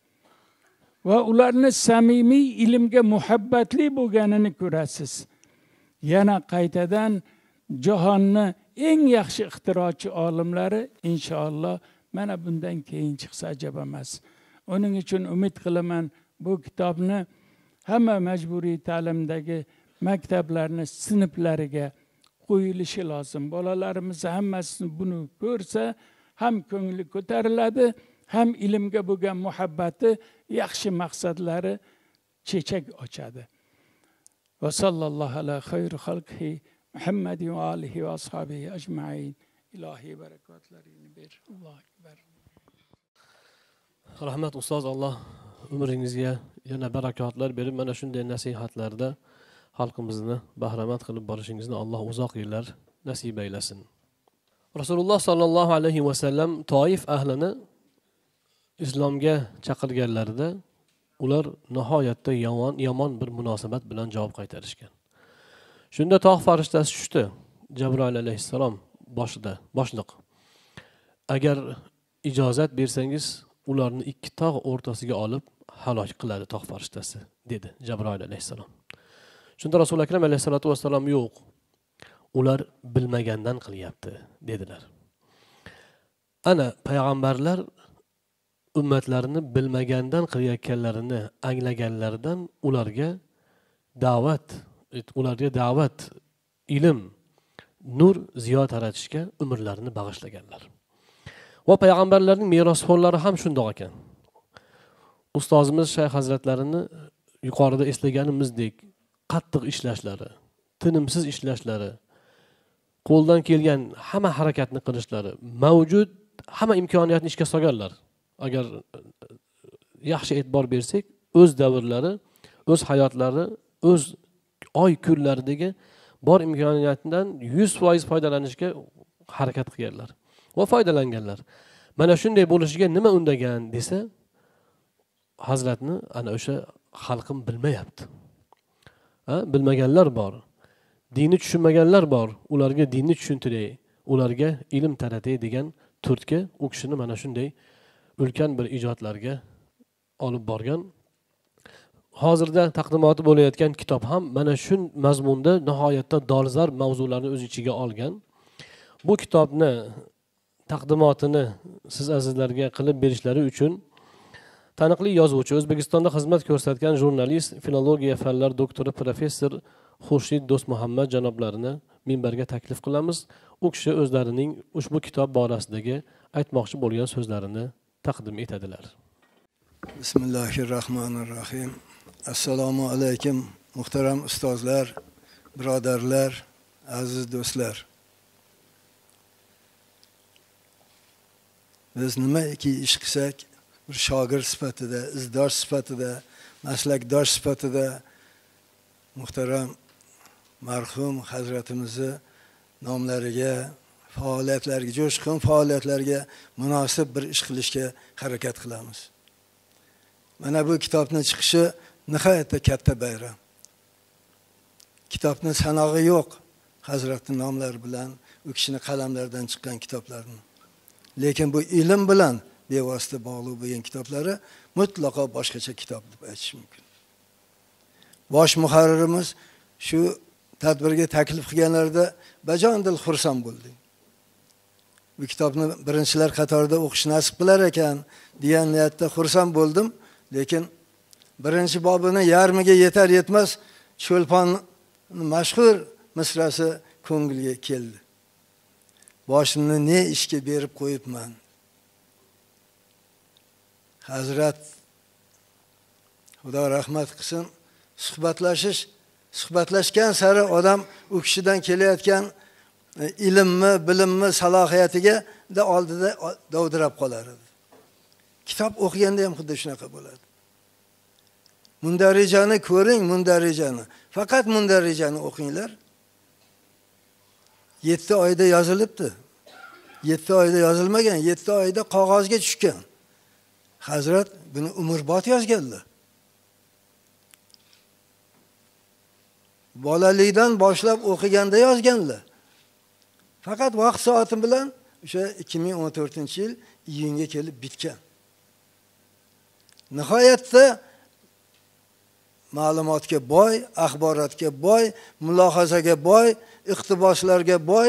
Va ularni samimiy ilmga muhabbatli bo'lganini ko'rasiz. Yana qaytadan jahonni eng yaxshi ixtirochi olimlari inshaalloh mana bundan keyin chiqsa ajab emas. Uning uchun umid qilaman, bu kitobni hamma majburiy ta'limdagi maktablarni sinflariga qo'yilishi lozim. Bolalarimiz hammasi buni ko'rsa, ham ko'ngli ko'tariladi, ham ilmga bo'lgan muhabbati, yaxshi maqsadlari chechak ochadi. Va sallallohu ala xayri xalqihi Muhammad va alihi va ashabihi ajma'in. Ilohiy barakotlarini ber. Allohu akbar. Rahmat ustoz, Alloh umringizga yana barakotlar berib, mana shunday nasihatlarda xalqimizni bahramand qilib borishingizni Alloh uzoq yillar nasib aylasin. Rasululloh sallallohu alayhi va sallam Toif ahlini islomga chaqirganlarida ular nihoyatda yomon yomon bir munosabat bilan javob qaytarishgan. Shunda tog' farishtasi tushdi. Jabroil alayhissalom boshida, boshliq. Agar ijozat bersangiz, ularni ikki tog' o'rtasiga olib halok qiladi tog' farishtasi, dedi Jabroil alayhissalom. Shunda Rasul akram alayhissalatu vassalom yo'q. Ular bilmagandan qilyapti, dedilar. Ana payg'ambarlar ummatlarini bilmagandan qilayotganlarini anglaganlaridan ularga da'vat, ularga da'vat, ilm, nur, ziyo taratishga umrlarini bag'ishlaganlar. Va payg'ambarlarning merosxo'rlari ham shundoq ekan. Ustozimiz Shayx hazratlarini yuqorida eslaganimizdek qattiq ishlashlari, tinimsiz ishlashlari, qo'ldan kelgan hamma harakatni qilishlari, mavjud hamma imkoniyatni ishga solganlar. Agar yaxshi e'tibor bersak, o'z davrlari, o'z hayotlari, o'z oy kunlaridagi bor imkoniyatdan yuz foiz foydalanishga harakat qilganlar va foydalanganlar. Mana shunday bo'lishiga nima undagan desa, Hazratni ana o'sha xalqim bilmayapti. Ha, bilmaganlar bor. Dinni tushunmaganlar bor. Ularga dinni tushuntiray, ularga ilm taratay degan turtki u kishini mana shunday ulkan bir ijodlarga olib borgan. Hozirda taqdimoti bo'layotgan kitob ham mana shu mazmunda nihoyatda dolzarb mavzularni o'z ichiga olgan. Bu kitobni taqdimotini siz azizlarga qilib berishlari uchun taniqli yozuvchi, O'zbekistonda xizmat ko'rsatgan jurnalist, filologiya fanlar doktori professor Xurshid Do'stmuhammad janoblarini minbarga taklif qilamiz. U kishi o'zlarining ushbu kitob borasidagi aytmoqchi bo'lgan so'zlarini taqdim etadilar. Bismillahirrahmanirrahim. Assalomu alaykum muhtaram ustozlar, birodarlar, aziz do'stlar. Biz nimaiki ish qilsak, bir shogird sifatida, izdosh sifatida, maslakdosh sifatida muhtaram marhum hazratimizni nomlariga, faoliyatlariga, jo'shqin faoliyatlariga munosib bir ish qilishga harakat qilamiz. Mana bu kitobning chiqishi nihoyatda katta bayram. Kitobning sanog'i yo'q, hazratning nomlari bilan u kishining qalamlaridan chiqqan kitoblarni. Lekin bu ilm bilan bevosita bog'liq bo'lgan kitoblari mutlaqo boshqacha kitob deb aytish mumkin. Bosh muharririmiz shu tadbirga taklif qilganlarida bajonidil xursand bo'ldim. Bu kitobni birinchilar qatorida o'qish nasib qilar ekan degan niyatda xursand bo'ldim, lekin birinchi bobini yarmiga yetar yetmas Cho'lpon mashhur misrasi ko'ngilga keldi. Boshimni ne ishga berib qo'yibman? Hazrat Xudo rahmat qilsin, suhbatlashish, suhbatlashgan sari odam u kishidan kelayotgan ilmmi, bilimmi, salohiyatiga da oldida dovdirab qolar edi. Kitob o'qiganda ham xuddi shunaqa bo'ladi. Mundarijani ko'ring, mundarijani. Faqat mundarijani o'qinglar. yetti oyda yozilibdi. yetti oyda yozilmagan, yetti oyda qog'ozga tushgan. Hazrat buni umrbod yozganlar. Bolalikdan boshlab o'qiganda yozganlar. Faqat vaqt soati bilan o'sha ikki ming o'n to'rtinchi yil iyunga kelib bitgan. Nihoyatda ma'lumotga boy, axborotga boy, mulohazaga boy, iqtiboslarga boy.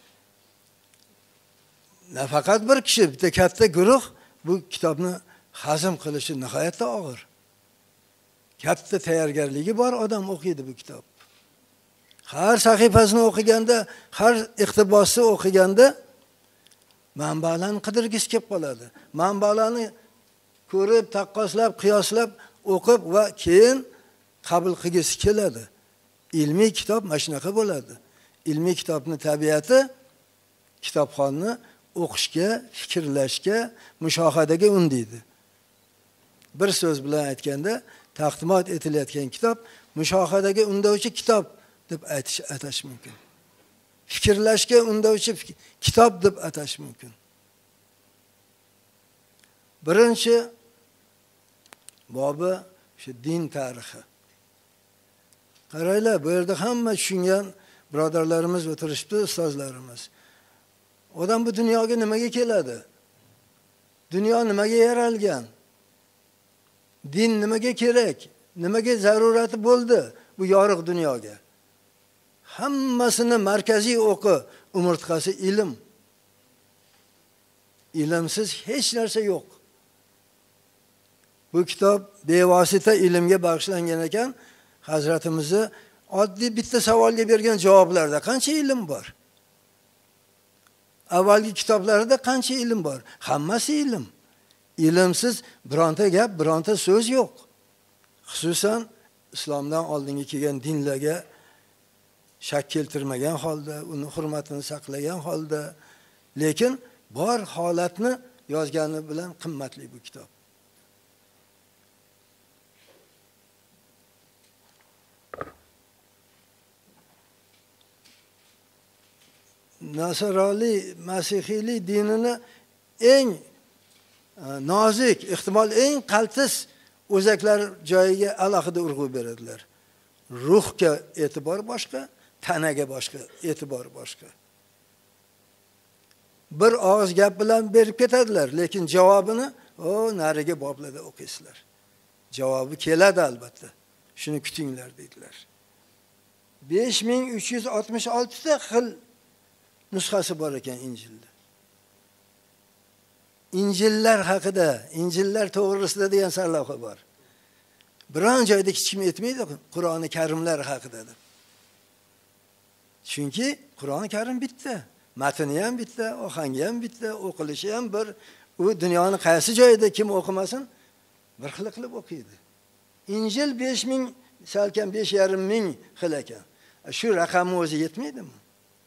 Nafaqat bir kishi, bitta katta guruh bu kitobni hazm qilishi nihoyatda og'ir. Katta tayyorgarligi bor odam o'qiydi bu kitob. Har sahifasini o'qiganda, har iqtibosni o'qiganda manbalarni qidirgisi kelib qoladi. Manbalarni ko'rib, taqqoslab, qiyoslab o'qib va keyin qabul qilgisi keladi. Ilmiy kitob mana shunaqa bo'ladi. Ilmiy kitobning tabiati kitobxonni o'qishga, fikrlashga, mushohadaga undaydi. Bir so'z bilan aytganda, taqdimot etilayotgan kitob mushohadaga undovchi kitob deb aytish atash mumkin. Fikrlashga undovchi kitob deb atash mumkin. Birinchi bobi shu din tarixi. Qaranglar, bu yerda hamma tushungan birodarlarimiz o'tirishibdi, ustozlarimiz. Odam bu dunyoga nimaga keladi? Dunyo nimaga yaralgan? Din nimaga kerak? Nimaga zarurati bo'ldi bu yorug' dunyoga? Hammasini markaziy o'qi, umurtqasi ilm. Ilmsiz hech narsa yo'q. Bu kitob bevosita ilmga bag'ishlangan ekan. Hazratimizni oddiy bitta savolga bergan javoblarda qancha ilm bor? Avvalgi kitoblarda qancha ilm bor? Hammasi ilm. Ilmsiz bironta gap, bironta so'z yo'q. Xususan islomdan oldingi kelgan dinlarga shak keltirmagan holda, uni hurmatini saqlagan holda, lekin bor holatni yozgani bilan qimmatli bu kitob. Nasroniy, masihiylik dinini eng nozik, ehtimol eng qaltis o'zaklar joyiga alohida urg'u beradilar. Ruhga e'tibor boshqa, tanaga boshqa, e'tibor boshqa. Bir og'iz gap bilan berib ketadilar, lekin javobini o nariga boblarda o'qiysizlar. Javobi keladi albatta. Shuni kutinglar dedilar. besh ming uch yuz oltmish olti ta xil nusxasi bor ekan Injilda. Injillar haqida, Injillar to'g'risida degan sarlavha bor. Biron joyda hech kim aytmaydi Qur'oni Karimlar haqida deb. Chunki Qur'oni Karim bitta, matni ham bitta, ohangi ham bitta, o'qilishi ham bir. U dunyoning qaysi joyida kim o'qimasin, bir xil qilib o'qiydi. Injil besh ming, salkam besh yarim ming xil ekan. Shu raqamni o'zi yetmaydimi?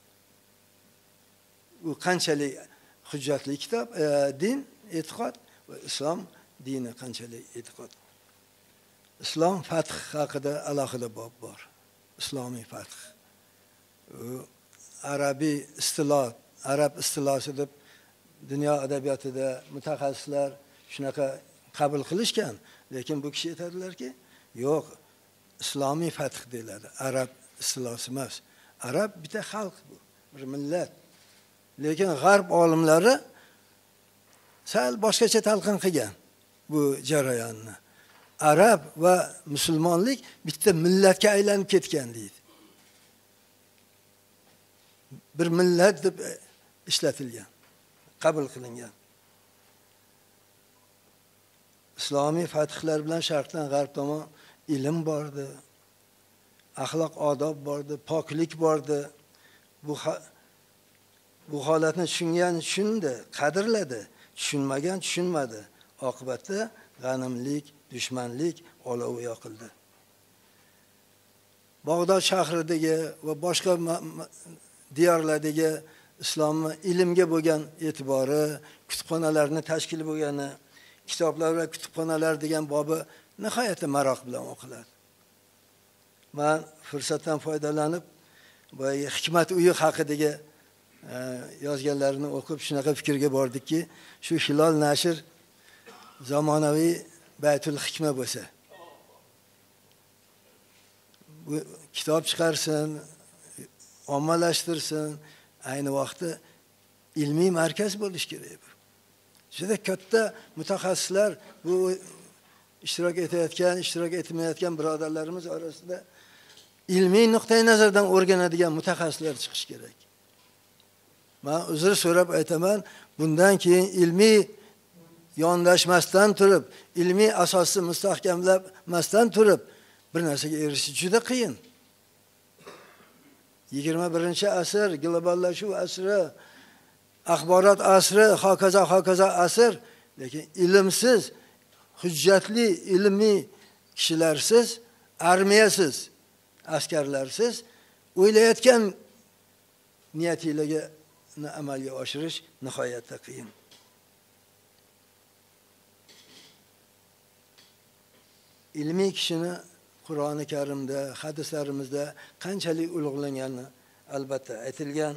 U qanchalik hujjatli kitob, e, din, e'tiqod va islom dini qanchalik e'tiqod. Islom fath haqida alohida bob bor. Islomiy fath. U arabiy istilo, arab istilosi deb dunyo adabiyotida mutaxassislar shunaqa qabul qilishgan, lekin bu kishi aytadilarki, yo'q, islomiy fath deyiladi. Arab istilosi emas. Arab bitta xalq bu, bir millat. Lekin g'arb olimlari sal boshqacha talqin qilgan bu jarayonni. Arab va musulmonlik bitta millatga aylanib ketgan deydi. Bir millat deb ishlatilgan, qabul qilingan. Islomiy fathlar bilan sharqdan g'arb tomon ilm bordi, axloq odob bordi, poklik bordi. Bu bu holatni tushungan tushundi, qadrladi, tushunmagan tushunmadi. Oqibatda g'animlik, dushmanlik olovi yoqildi. Bag'dod shahridagi va boshqa diyorlardagi islomni ilmga bo'lgan e'tibori, kutubxonalarni tashkil bo'lgani, kitoblar va kutubxonalar degan bobi nihoyatda maroq bilan o'qiladi. Men fursatdan foydalanib, bu Hikmat uyi haqidagi yozganlarini o'qib shunaqa fikrga bordikki, shu Hilol nashr zamonaviy Baytul Hikma bo'lsa, bu kitob chiqarsin, ommalashtirsin, ayni vaqtda ilmiy markaz bo'lish kerak. Juda katta mutaxassislar, bu ishtirok etayotgan, ishtirok etmayotgan birodarlarimiz orasida ilmiy nuqtai nazardan o'rganadigan mutaxassislar chiqish kerak. Men uzr so'rab aytaman, bundan keyin ilmiy yondashmasdan turib, ilmiy asosni mustahkamlamasdan turib bir narsaga erishish juda qiyin. yigirma birinchi asr, globallashuv asri, axborot asri, hokazo hokazo asr, lekin ilmsiz, hujjatli ilmiy kishilarsiz, armiyasiz, askarlarsiz o'ylayotgan niyatingizga amalga oshirish nihoyatda qiyin. Ilmiy kishini Qur'oni Karimda, hadislarimizda qanchalik ulug'langani albatta aytilgan.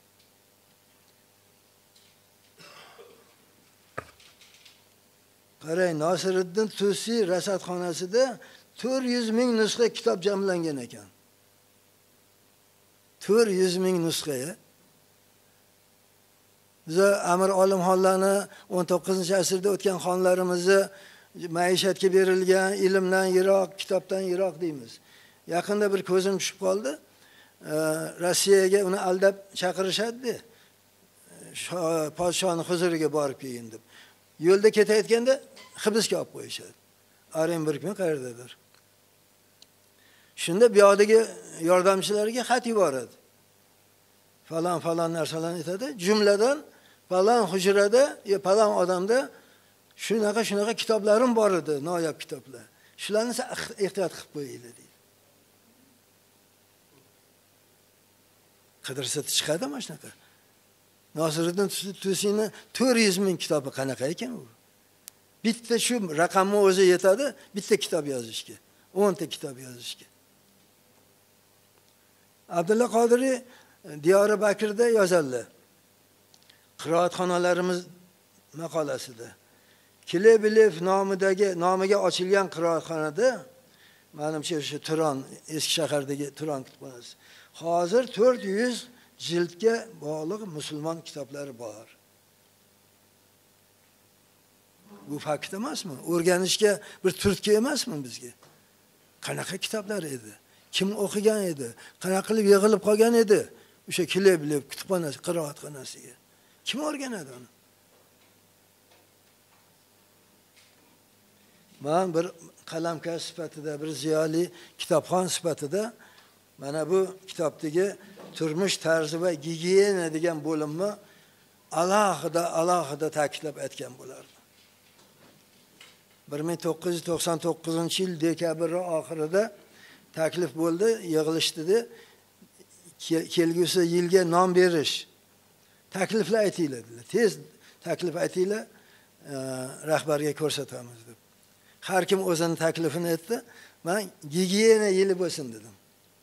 Qarang, Nosiruddin Tusiy rasadxonasida to'rt yuz ming nusxa kitob jamlangan ekan. to'rt yuz ming nusxa. Biz Amir olimxonlarni o'n to'qqizinchi asrda o'tgan xonlarimizni maishatga berilgan ilmdan yiroq, kitobdan yiroq deymiz. Yaqinda bir ko'zim tushib qoldi. Rossiyaga uni aldab chaqirishadi. Podshohning huzuriga borib kelin deb. Yo'lda ketayotganda hibsga olib qo'yishadi. Orenburg mi qayerdadir. Shunda bu yoqdagi yordamchilariga xat yuboradi. Falan falan narsalarni aytadi. Jumladan falan hujrada, yo falan odamda shunaqa shunaqa kitoblarim bor edi, noyob kitoblar. Shularni ehtiyot qilib qo'yinglar deydi. Qidirsa chiqadi mana shunaqa. Nosiriddin Tusiyning to'rt yuz ming kitobi qanaqa ekan u? Bitta shu raqamni o'zi yetadi, bitta kitob yozishga, o'n ta kitob yozishga. Abdulla Qodiriy Diyarbakirda yozadilar. Qiroatxonalarimiz maqolasida. Kilebilev nomidagi nomiga ochilgan qiroatxonada, menimcha o'sha Turon, eski shahardagi Turon kutubxonasi. Hozir to'rt yuz jildga bog'liq musulmon kitoblari bor. Bu fakt emasmi? O'rganishga bir turtki emasmi bizga? Qanaqa kitoblar edi? Kim o'qigan edi? Qanaqa qilib yig'ilib qolgan edi? O'sha Kilebilev kutubxonasi, qiroatxonasiga. Kim o'rganadi uni? Men bir qalamkash sifatida, bir ziyoli kitobxon sifatida mana bu kitobdagi turmush tarzi va gigiyena degan bo'limni alohida alohida ta'kidlab aytgan bo'lardi. bir ming to'qqiz yuz to'qson to'qqizinchi yil dekabr oxirida taklif bo'ldi, yig'ilishdi. Kelgusi yilga nom berish. Takliflar aytinglar dedilar. Tez taklif aytinglar, rahbarga ko'rsatamiz deb. Har kim o'zining taklifini aytdi. Men gigiyena yili bo'lsin dedim.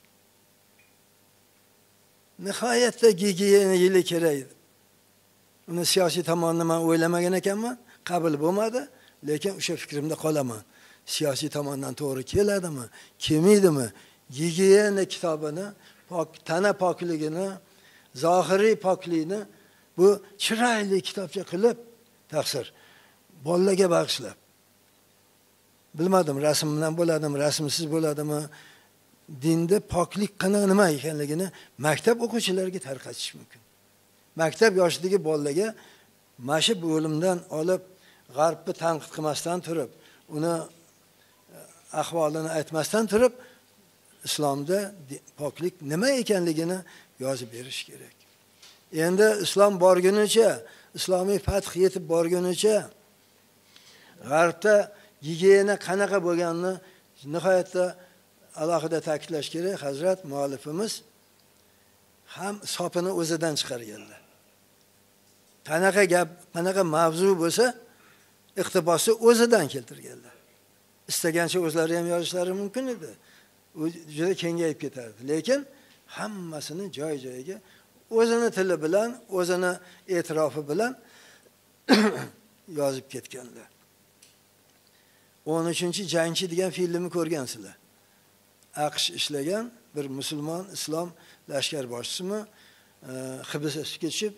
Nihoyatda gigiyena yili kerak edi. Uni siyosiy tomondan men o'ylamagan ekanman, qabul bo'lmadi, lekin o'sha fikrimda qolaman. Siyosiy tomondan to'g'ri keladimi, kelmaydimi? Gigiyena kitobini, pok tana pokligini, zohiriy poklikni bu chiroyli kitobcha qilib taqsir bolalarga bag'ishlab. Bilmadim, rasm bilan bo'ladimi, rasmsiz bo'ladimi? Dinda poklik qanaqa nima ekanligini maktab o'quvchilariga tarqatish mumkin. Maktab yoshidagi bolalarga mana shu bo'limdan olib g'arbni tanqid qilmasdan turib, uni ahvolini aytmasdan turib, islomda poklik nima ekanligini yozib berish kerak. Endi islom borgunicha, islomiy fath yetib borgunicha g'arbda gigiyena qanaqa bo'lganini nihoyatda alohida ta'kidlash kerak. Hazrat muallifimiz ham sopini o'zidan chiqarganlar. Qanaqa gap, qanaqa mavzu bo'lsa, iqtibosni o'zidan keltirganlar. Istagancha o'zlari ham yozishlari mumkin edi. U juda kengayib ketardi. Lekin hammasini joy-joyiga o'zini tili bilan, o'zini e'tirofi bilan yozib ketganlar. o'n uchinchi jangchi degan filmni ko'rgansizlar. AQSh ishlagan bir musulmon islom lashkar boshchisimi hibsga tushib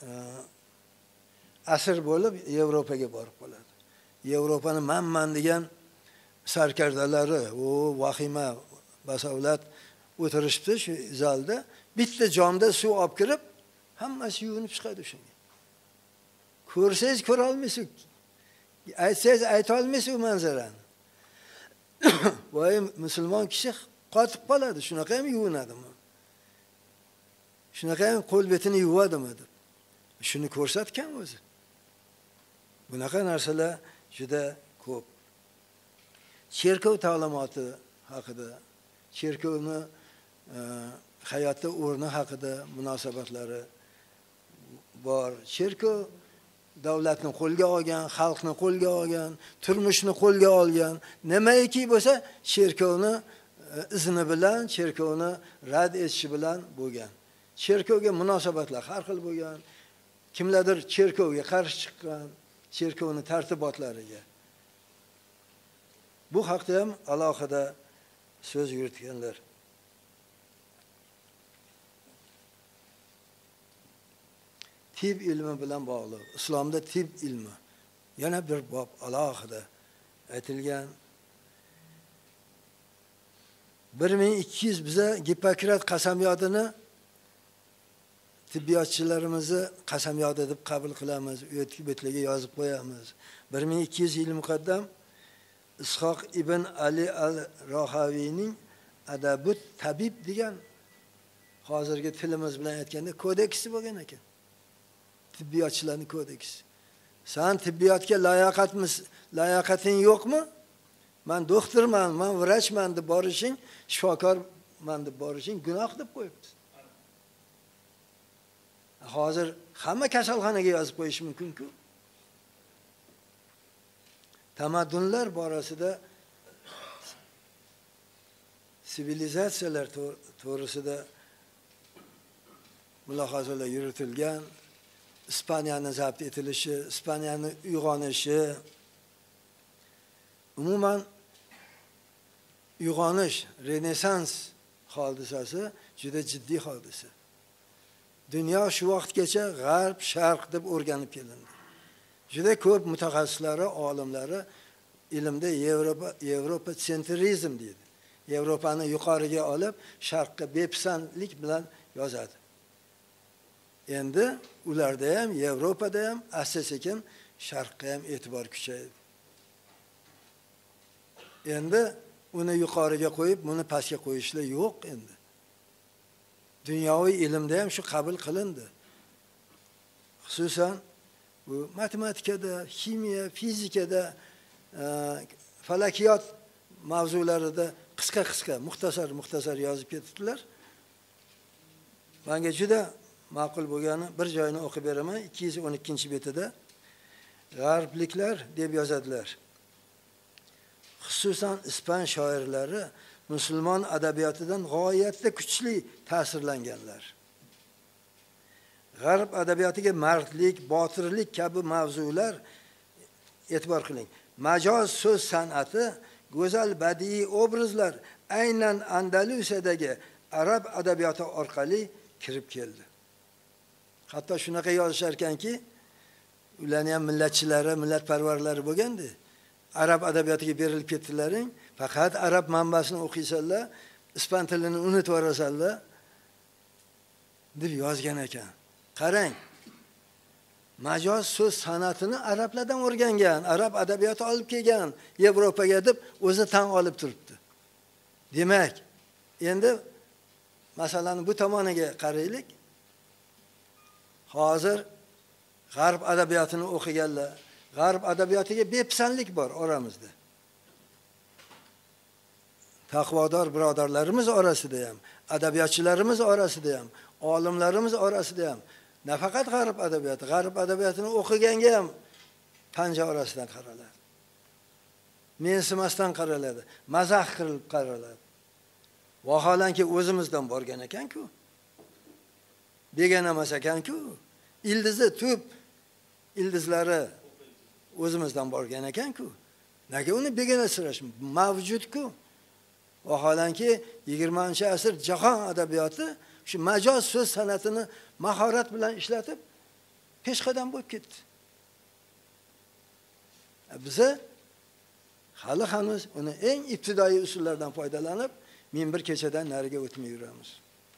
asir bo'lib Yevropaga borib qoladi. Yevropani manman degan sarkardalari, o vahima basavlat o'tirishdi shu zalda, bitta jomda suv olib kirib, hammasi yuvinib chiqadi shunga. Ko'rsangiz ko'ra olmaysiz. Aytsangiz ayta olmaysiz u manzarani. Voy musulmon kishi qotib qoladi, shunaqa ham yuvinadimi? Shunaqa ham qo'l betini yuvadimi deb. Shuni ko'rsatgan o'zi. Bunaqa narsalar juda ko'p. Cherkov ta'limoti haqida, cherkovni hayotda o'rni haqida munosabatlari bor. Cherkov davlatni qo'lga olgan, xalqni qo'lga olgan, turmushni qo'lga olgan, nimaiki bo'lsa, cherkovni izini bilan, cherkovni rad etishi bilan bo'lgan. Cherkovga munosabatlar har xil bo'lgan. Kimlardir cherkovga qarshi chiqqan, cherkovni tartibotlariga. Bu haqda ham alohida so'z yuritganlar. Tib ilmi bilan bog'liq. Islomda tib ilmi yana bir bob alohida aytilgan. bir ming ikki yuz biza Gippokrat qasamyodini tibbiyotchilarimizni qasamyodi deb qabul qilamiz, o'tki betlarga yozib qo'yamiz. bir ming ikki yuz yil muqaddam Ishoq ibn Ali al-Rohaviyning Adabut Tabib degan hozirgi tilimiz bilan aytganda kodeksi bo'lgan ekan. Tibbiyotchilarning kodeksi. Sen tibbiyotga layoqatmiz, layoqating yo'qmi? Men doktorman, men vrachman deb borishing, shifokorman deb borishing gunoh deb qo'yibdi. Hozir hamma kasalxonaga yozib qo'yish mumkin-ku. Tamaddunlar borasida sivilizatsiyalar to'g'risida mulohazalar yuritilgan, Ispaniyani zabt etilishi, Ispaniyani uyg'onishi, umuman uyg'onish, Renesans hodisasi juda jiddiy hodisa. Dunyo shu vaqtgacha g'arb, sharq deb o'rganib kelindi. Juda ko'p mutaxassislari, olimlari ilmda Yevropa Yevropa sentrizm deydi. Yevropani yuqoriga olib, sharqqa bepisandlik bilan yozadi. Endi ularda ham, Yevropada ham asta-sekin sharqqa ham e'tibor kuchaydi. Endi uni yuqoriga qo'yib, buni pastga qo'yishlar yo'q endi. Dunyoviy ilmda ham shu qabul qilindi. Xususan bu matematikada, ximiya, fizikada, falakiyot mavzularida qisqa-qisqa, muxtasar-muxtasar yozib ketibdilar. Menga juda ma'qul bo'lgani bir joyini o'qib beraman. ikki yuz o'n ikkinchi betida g'arbliklar deb yozadilar. Xususan ispan shoirlari musulmon adabiyotidan g'oyatda kuchli ta'sirlanganlar. G'arb adabiyotiga mardlik, botirlik kabi mavzular e'tibor qiling. Majoz so'z san'ati, go'zal badiiy obrazlar aynan Andalusiyadagi arab adabiyoti orqali kirib keldi. Hatto shunaqa yozishar ekanki, ularning ham millatchilari, millatparvarlari bo'lgandi. Arab adabiyotiga berilib ketdilaring, faqat arab manbasini o'qiysanlar, ispan tilini unutib yuborasanlar deb yozgan ekan. Qarang. Majoz so'z san'atini arablardan o'rgangan, arab adabiyoti olib kelgan, Yevropaga deb o'zi tan olib turibdi. Demak, endi masalani bu tomoniga qaraylik. Hozir g'arb adabiyotini o'qiganlar, g'arb adabiyotiga bepisandlik bor oramizda. Taqvodor birodarlarimiz orasida ham, adabiyotchilarimiz orasida ham, olimlarimiz orasida ham nafaqat g'arb adabiyoti, g'arb adabiyotini o'qiganga ham panja orasidan qaraladi. Mensimasdan qaraladi, mazax qilib qaraladi. Vaholanki o'zimizdan borgan ekan-ku. Begona emas ekan-ku. Ildizi tub ildizlari o'zimizdan borgan ekan-ku. Nega uni begona sirash mavjud-ku? Vaholanki yigirmanchi asr jahon adabiyoti shu majoz so'z san'atini mahorat bilan ishlatib peshqadam bo'lib ketdi. Biz hali hanuz uni eng ibtidoiy usullardan foydalanib, men bir kechadan nariga o'tmay yuramiz.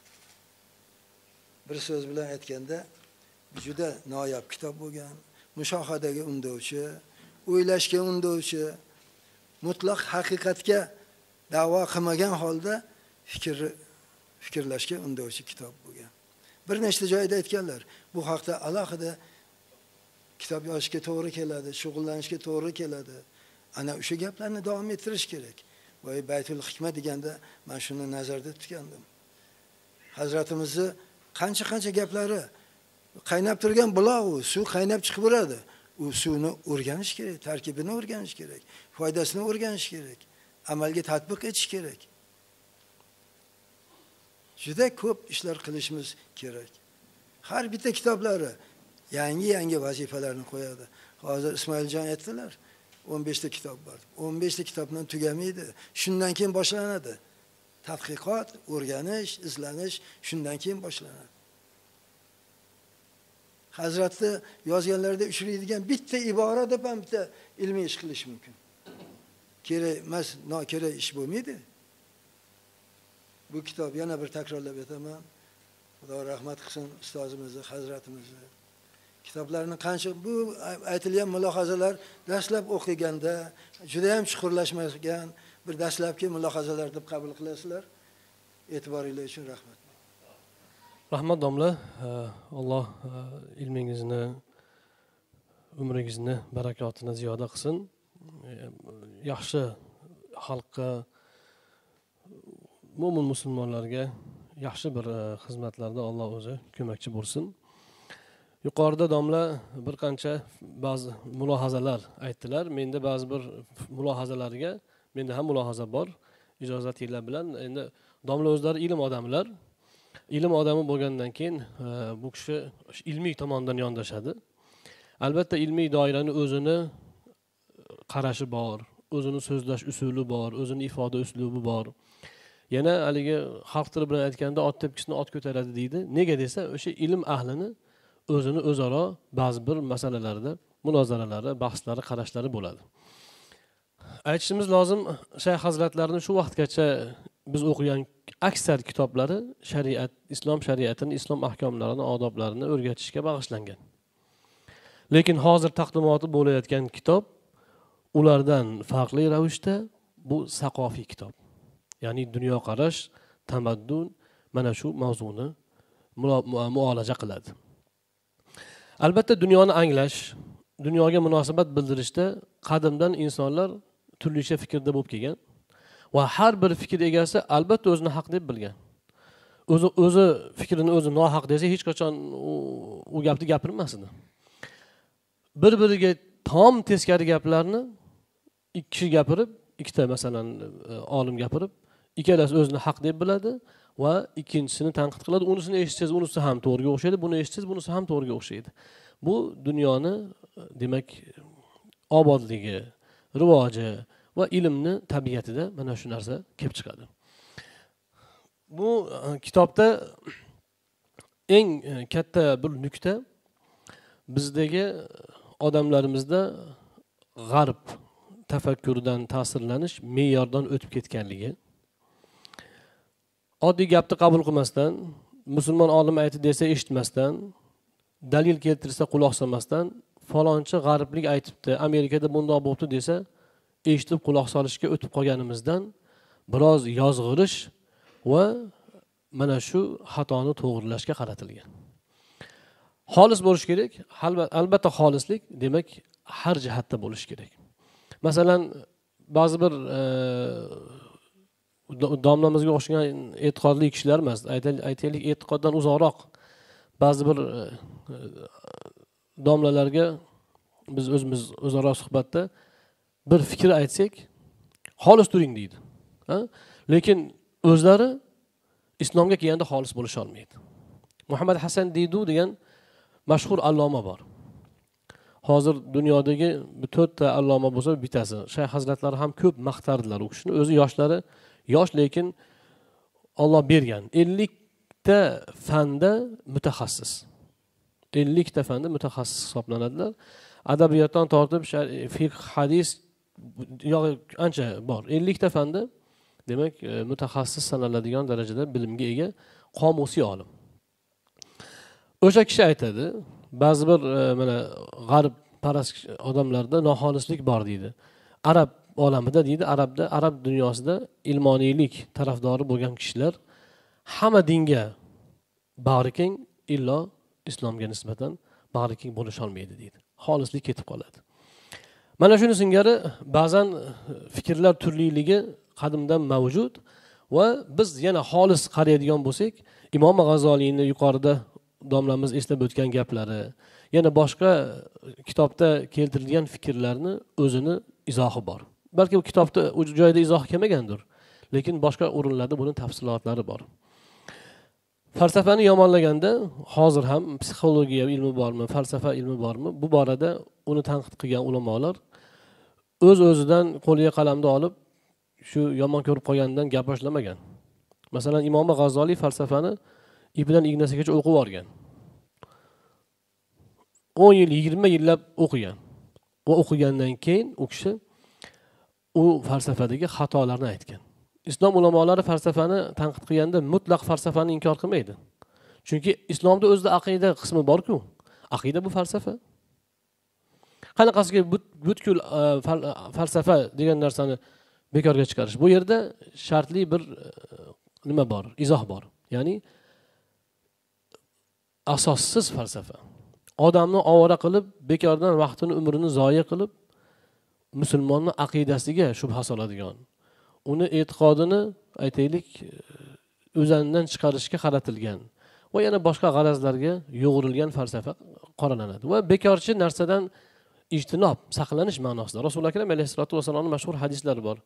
Bir so'z bilan aytganda, juda noyob kitob bo'lgan, mushohadaga undovchi, o'ylashga undovchi, mutlaq haqiqatga da'vo qilmagan holda fikr fikrlashga undovchi kitob bo'lgan. Bir nechta joyda aytganlar, bu haqda alohida kitob yozishga to'g'ri keladi, shug'ullanishga to'g'ri keladi. Ana o'sha gaplarni davom ettirish kerak. Voy Baytul Hikma deganda men shuni nazarda tutgandim. Hazratimizni qancha-qancha gaplari qaynab turgan buloq u, suv qaynab chiqib turadi. U suvni o'rganish kerak, tarkibini o'rganish kerak, foydasini o'rganish kerak, amalga tatbiq etish kerak. Juda ko'p ishlar qilishimiz kerak. Har bitta kitoblari yangi-yangi vazifalarni qo'yadi. Hozir Ismoiljon aytdilar, o'n besh ta kitob bor. o'n besh ta kitobdan tugamaydi. Shundan keyin boshlanadi. Tadqiqot, o'rganish, izlanish shundan keyin boshlanadi. Hazratni yozganlarda uchraydigan bitta ibora deb ham bitta ilmiy ish qilish mumkin. Kerak emas, nokerak ish bo'lmaydi. Bu kitob yana bir takrorlab aytaman. Xudo rahmat qilsin ustozimizni, hazratimizni. Kitoblarni qancha bu aytilgan mulohazalar dastlab o'qiganda juda ham chuqurlashmagan bir dastlabki mulohazalar deb qabul qilasizlar. E'tiboringiz uchun rahmat. Rahmat domla, Alloh ilmingizni, umringizni, barakotini ziyoda qilsin. Yaxshi xalqqa, mo'min musulmonlarga yaxshi bir xizmatlarda Alloh o'zi ko'makchi bo'lsin. Yuqorida domla bir qancha ba'zi mulohazalar aytdilar. Menda ba'zi bir mulohazalarga, menda ham mulohaza bor. Ijozatinglar bilan endi domla o'zlari ilm odamlar. Ilm odami bo'lgandan keyin bu kishi ilmiy tomondan yondashadi. Albatta ilmiy doirani o'zini qarashi bor, o'zini so'zlash usuli bor, o'zini ifoda uslubi bor. Yana haligi xalq tili bilan aytganda ot tepkisini ot ko'taradi deydi. Nega desa, o'sha ilm ahlini o'zini o'zaro ba'zi bir masalalarda munozaralari, bahslari, qarashlari bo'ladi. Aytishimiz lozim, Shayx hazratlarining shu vaqtgacha biz o'qigan aksar kitoblari shariat, islom shariatini, islom ahkomlarini, odoblarini o'rgatishga bag'ishlangan. Lekin hozir taqdimoti bo'layotgan kitob ulardan farqli ravishda bu saqofiy kitob. Ya'ni dunyoqarash, tamaddun mana shu mavzuni muolaja qiladi. Albatta dunyoni anglash, dunyoga munosabat bildirishda qadimdan insonlar turlicha fikrda bo'lib kelgan va har bir fikr egasi albatta o'zini haq deb bilgan. O'zi o'zi fikrini o'zi nohaq desa hech qachon u, u gapni gapirmasdi. Bir-biriga tom teskari gaplarni ikki kishi gapirib, ikkita masalan olim gapirib, ikkalasi o'zini haq deb biladi va ikkinchisini tanqid qiladi. Unisini eshitsangiz, unisi ham to'g'riga o'xshaydi, buni eshitsangiz, bunisi ham to'g'riga o'xshaydi. Bu dunyoni demak obodligi, rivoji va ilmni tabiatida mana shu narsa kelib chiqadi. Bu kitobda eng katta bir nuqta bizdagi odamlarimizda g'arb tafakkuridan ta'sirlanish me'yordan o'tib ketganligi. Oddiy gapni qabul qilmasdan, musulmon olim aytdi desa eshitmasdan, dalil keltirsa quloq solmasdan, falonchi g'arblik aytibdi, Amerikada bundoq bo'libdi desa, eshitib quloq solishga o'tib qolganimizdan biroz yozg'irish va mana shu xatoni to'g'rilashga qaratilgan. Xolis bo'lish kerak. Albatta xolislik demak har jihatda bo'lish kerak. Masalan, ba'zi bir e, domlamizga o'xshagan e'tiqodli kishilar emas, aytaylik e'tiqoddan uzoqroq ba'zi bir e, domlalarga biz o'zimiz o'zaro suhbatda bir fikr aytsak, xolis turing deydi. Ha? Lekin o'zlari islomga kelganda xolis bo'lisha olmaydi. Muhammad Hasan Didu degan mashhur alloma bor. Hozir dunyodagi to'rtta alloma bo'lsa bittasi. Shayx hazratlari ham ko'p maqtardilar u kishini. O'zi yoshlari yosh, lekin Alloh bergan ellik ta fanda mutaxassis. ellik ta fanda mutaxassis hisoblanadilar. Adabiyotdan tortib fiqh, hadis yo'q ancha bor. ellik ta fanda demak mutaxassis sanaladigan darajada bilimga ega qomusiy olim. O'sha kishi aytadi, ba'zi bir mana g'arb parast odamlarda noxolislik bor deydi. Arab olamida deydi, arabda, arab dunyosida ilmoniylik tarafdori bo'lgan kishilar hamma dinga bag'rikeng illo islomga nisbatan bag'rikeng bo'lisha olmaydi deydi. Xolislik ketib qoladi. Mana shuni singari ba'zan fikrlar turliligi qadimdan mavjud va biz yana xolis qaraydigan bo'lsak, Imom G'azoliyni yuqorida domlamiz eslab o'tgan gaplari, yana boshqa kitobda keltirilgan fikrlarni o'zini izohi bor. Balki bu kitobda u joyda izoh kelmagandir, lekin boshqa o'rinlarda buning tafsilotlari bor. Falsafani yomonlaganda hozir ham psixologiya ilmi bormi, falsafa ilmi bormi, bu borada uni tanqid qilgan ulamolar o'z-o'zidan qo'liga qalamni olib shu yomon ko'rib qolgandan gap boshlamagan. Masalan, Imom G'azoliy falsafani ipidan ignasigacha o'qib olgan. o'n yil, yigirma yillab o'qigan. Va o'qigandan keyin u kishi u falsafadagi xatolarni aytgan. Islom ulamolari falsafani tanqid qilganda mutlaq falsafani inkor qilmaydi. Chunki islomda o'zida aqida qismi bor-ku. Aqida bu falsafa. Qanaqasiga butkul falsafa degan narsani bekorga chiqarish. Bu yerda shartli bir nima bor, izoh bor. Ya'ni asossiz falsafa. Odamni ovora qilib, bekordan vaqtini, umrini zoya qilib, musulmonning aqidasiga shubha soladigan, uni e'tiqodini aytaylik o'zanidan chiqarishga qaratilgan va yana boshqa g'arazlarga yo'g'rilgan falsafa qoralanadi va bekorchi narsadan ijtinob, saqlanish ma'nosida. Rasululloh akram alayhisolatu vasallamning mashhur hadislari bor.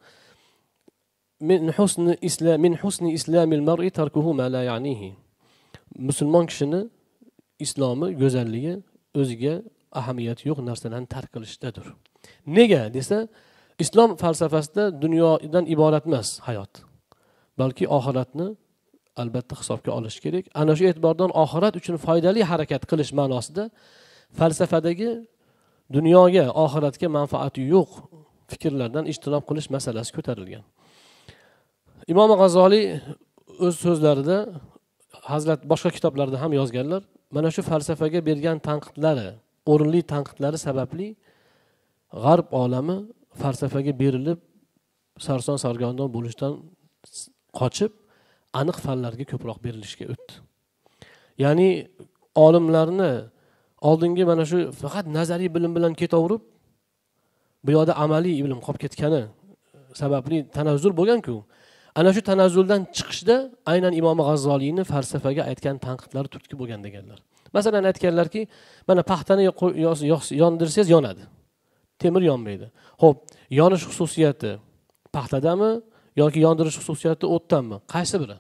Min husni islam min husni islamil mar'i tarkuhu ma la ya'nihi. Musulmon kishini islomi, go'zalligi o'ziga ahamiyati yo'q narsalarni tark qilishdadir. Nega desa, islom falsafasida dunyodan iborat emas hayot, balki oxiratni albatta hisobga olish kerak. Ana shu e'tibordan oxirat uchun foydali harakat qilish ma'nosida falsafadagi dunyoga, oxiratga manfaati yo'q fikrlardan ijtinob qilish masalasi ko'tarilgan. Imom G'azoliy o'z so'zlarida, Hazrat boshqa kitoblarda ham yozganlar, mana shu falsafaga bergan tanqidlari, o'rinli tanqidlari sababli g'arb olami falsafaga berilib, sarson sargardon bo'lishdan qochib, aniq fanlarga ko'proq berilishga o'tdi. Ya'ni olimlarni oldingi mana shu faqat nazariy bilim bilan ketaverib, bu yoqda amaliy ilm qolib ketgani sababli tanazzul bo'lgan-ku. Ana shu tanazzuldan chiqishda aynan Imom G'azzoliyni falsafaga aytgan tanqidlari turtki bo'lgan deganlar. Masalan aytganlarki, mana paxtani yondirsangiz yonadi. Temir yonmaydi. Xo'p, yonish xususiyati paxtadami yoki yondirish xususiyati o'tdanmi? Qaysi biri?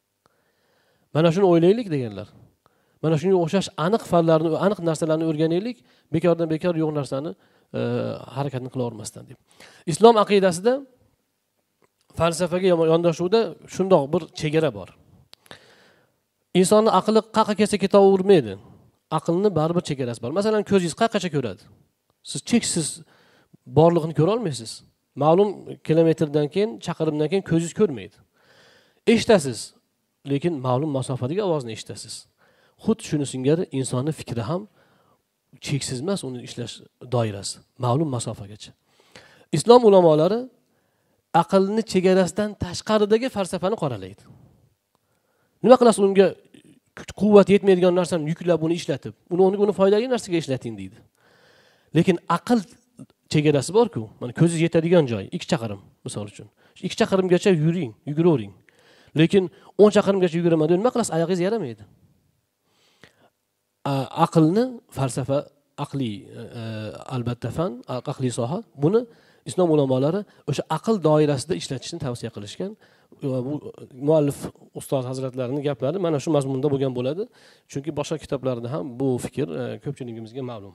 Mana shuni o'ylaylik deganlar. Mana shunga o'xshash aniq fanlarni, aniq narsalarni o'rganaylik, bekordan bekor yo'q narsani e, harakatni qila olmasdan deb. Islom aqidasida falsafaga yondashuvda shundoq bir chegara bor. Insonning aqli qayerga kelsa ketavermaydi. Aqlni baribir chegarasi bor. Masalan, ko'zingiz qayergacha ko'radi? Siz cheksiz borlig'ini ko'ra olmaysiz. Ma'lum kilometrdan keyin, chaqirimdan keyin ko'zingiz ko'rmaydi. Eshitasiz, lekin ma'lum masofadagi ovozni eshitasiz. Xuddi shuni singari insonning fikri ham cheksiz emas, uni ishlash doirasi ma'lum masofagacha. Islom ulamolari aqlni chegarasidan tashqaridagi falsafani qoralaydi. Nima qilasiz unga quvvat yetmaydigan narsani yuklab uni ishlatib, uni uni foydali narsaga ishlating deydi. Lekin aql chegarasi bor-ku, mana ko'zingiz yetadigan joy ikki chaqirim misol uchun. ikki chaqirimgacha yuring, yuguravering. Lekin o'n chaqirimgacha yuguraman deb nima qilasiz? Oyog'ingiz yaramaydi. Aqlni falsafa, aqliy albatta fan, aqliy soha, buni islom ulamolari o'sha aql doirasida ishlatishni tavsiya qilishgan. Bu muallif ustoz hazratlarining gaplari mana shu mazmunda bo'lgan bo'ladi. Chunki boshqa kitoblarda ham bu fikr ko'pchiligimizga ma'lum.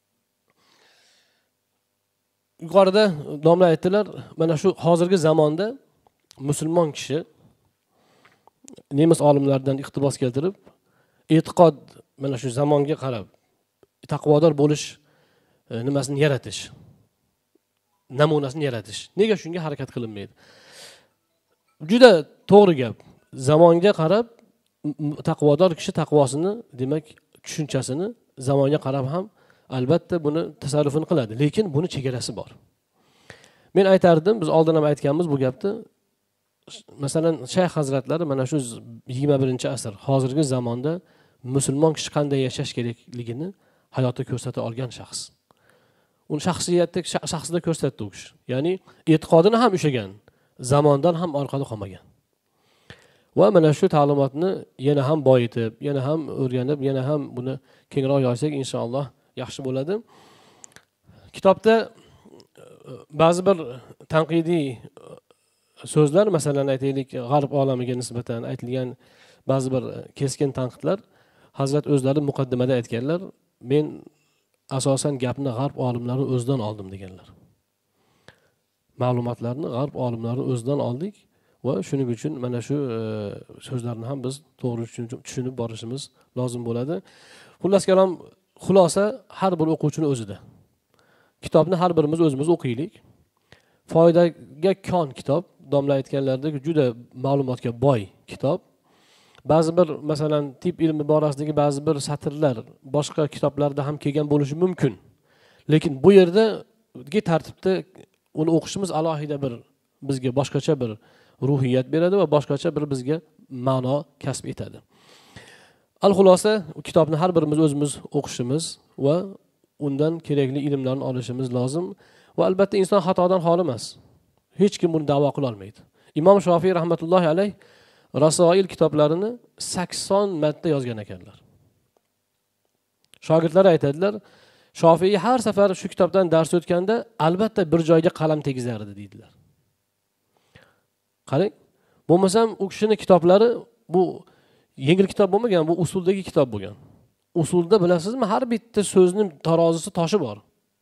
Yuqorida domla aytdilar, mana shu hozirgi zamonda musulmon kishi nemis olimlaridan iqtibos keltirib, e'tiqod mana shu zamonga qarab taqvodor bo'lish nimasini yaratish, namunasini yaratish. Nega shunga harakat qilinmaydi? Juda to'g'ri gap. Zamonga qarab taqvodor kishi taqvosini, demak, tushunchasini zamonga qarab ham albatta buni tasarrufini qiladi, lekin buni chegarasi bor. Men aytardim, biz oldin ham aytganmiz bu gapni. Masalan, Shayx hazratlari mana shu yigirma birinchi asr, hozirgi zamonda musulmon kishi qanday yashash kerakligini hayotda ko'rsata olgan shaxs. Uni shaxsiyatda shaxsida ko'rsatdi u kishi. Ya'ni e'tiqodini ham ushlagan, zamondan ham orqada qolmagan. Va mana shu ta'limotni yana ham boyitib, yana ham o'rganib, yana ham buni kengroq yoysak inshaalloh yaxshi bo'ladi. Kitobda ba'zi bir tanqidiy so'zlar, masalan aytaylik, g'arb olamiga nisbatan aytilgan ba'zi bir keskin tanqidlar Hazrat o'zlari muqaddimada aytganlar, men asosan gapni g'arb olimlari o'zidan oldim deganlar. Ma'lumotlarni g'arb olimlari o'zidan oldik va shuning uchun mana shu so'zlarni ham biz to'g'ri tushunib borishimiz lozim bo'ladi. Xullas kalom, xulosa har bir o'quvchini o'zida. Kitobni har birimiz o'zimiz o'qiylik. Foydaga kon kitob, domla aytganlaridek juda ma'lumotga boy kitob. ba'zi bir masalan tip ilmi borasidagi ba'zi bir satrlar boshqa kitoblarda ham kelgan bo'lishi mumkin. Lekin bu yerdagi tartibda uni o'qishimiz alohida bir bizga boshqacha bir ruhiyat beradi va boshqacha bir bizga ma'no kasb etadi. Al-xulosa kitobni har birimiz o'zimiz o'qishimiz va undan kerakli ilmlarni olishimiz lozim va albatta inson xatodan xoli emas. Hech kim buni da'vo qila olmaydi. Imom Shofiy rahmatullohi alayh Rasoil kitoblarini sakson marta yozgan ekanlar. Shogirdlari aytadilar, Shofiy har safar shu kitobdan dars o'tganda albatta bir joyga qalam tegizardi deydilar. Qarang, bo'lmasam u kishining kitoblari bu yengil kitob bo'lmagan, bu usuldagi kitob bo'lgan. Usulda bilasizmi, har bitta so'zning tarozisi toshi bor.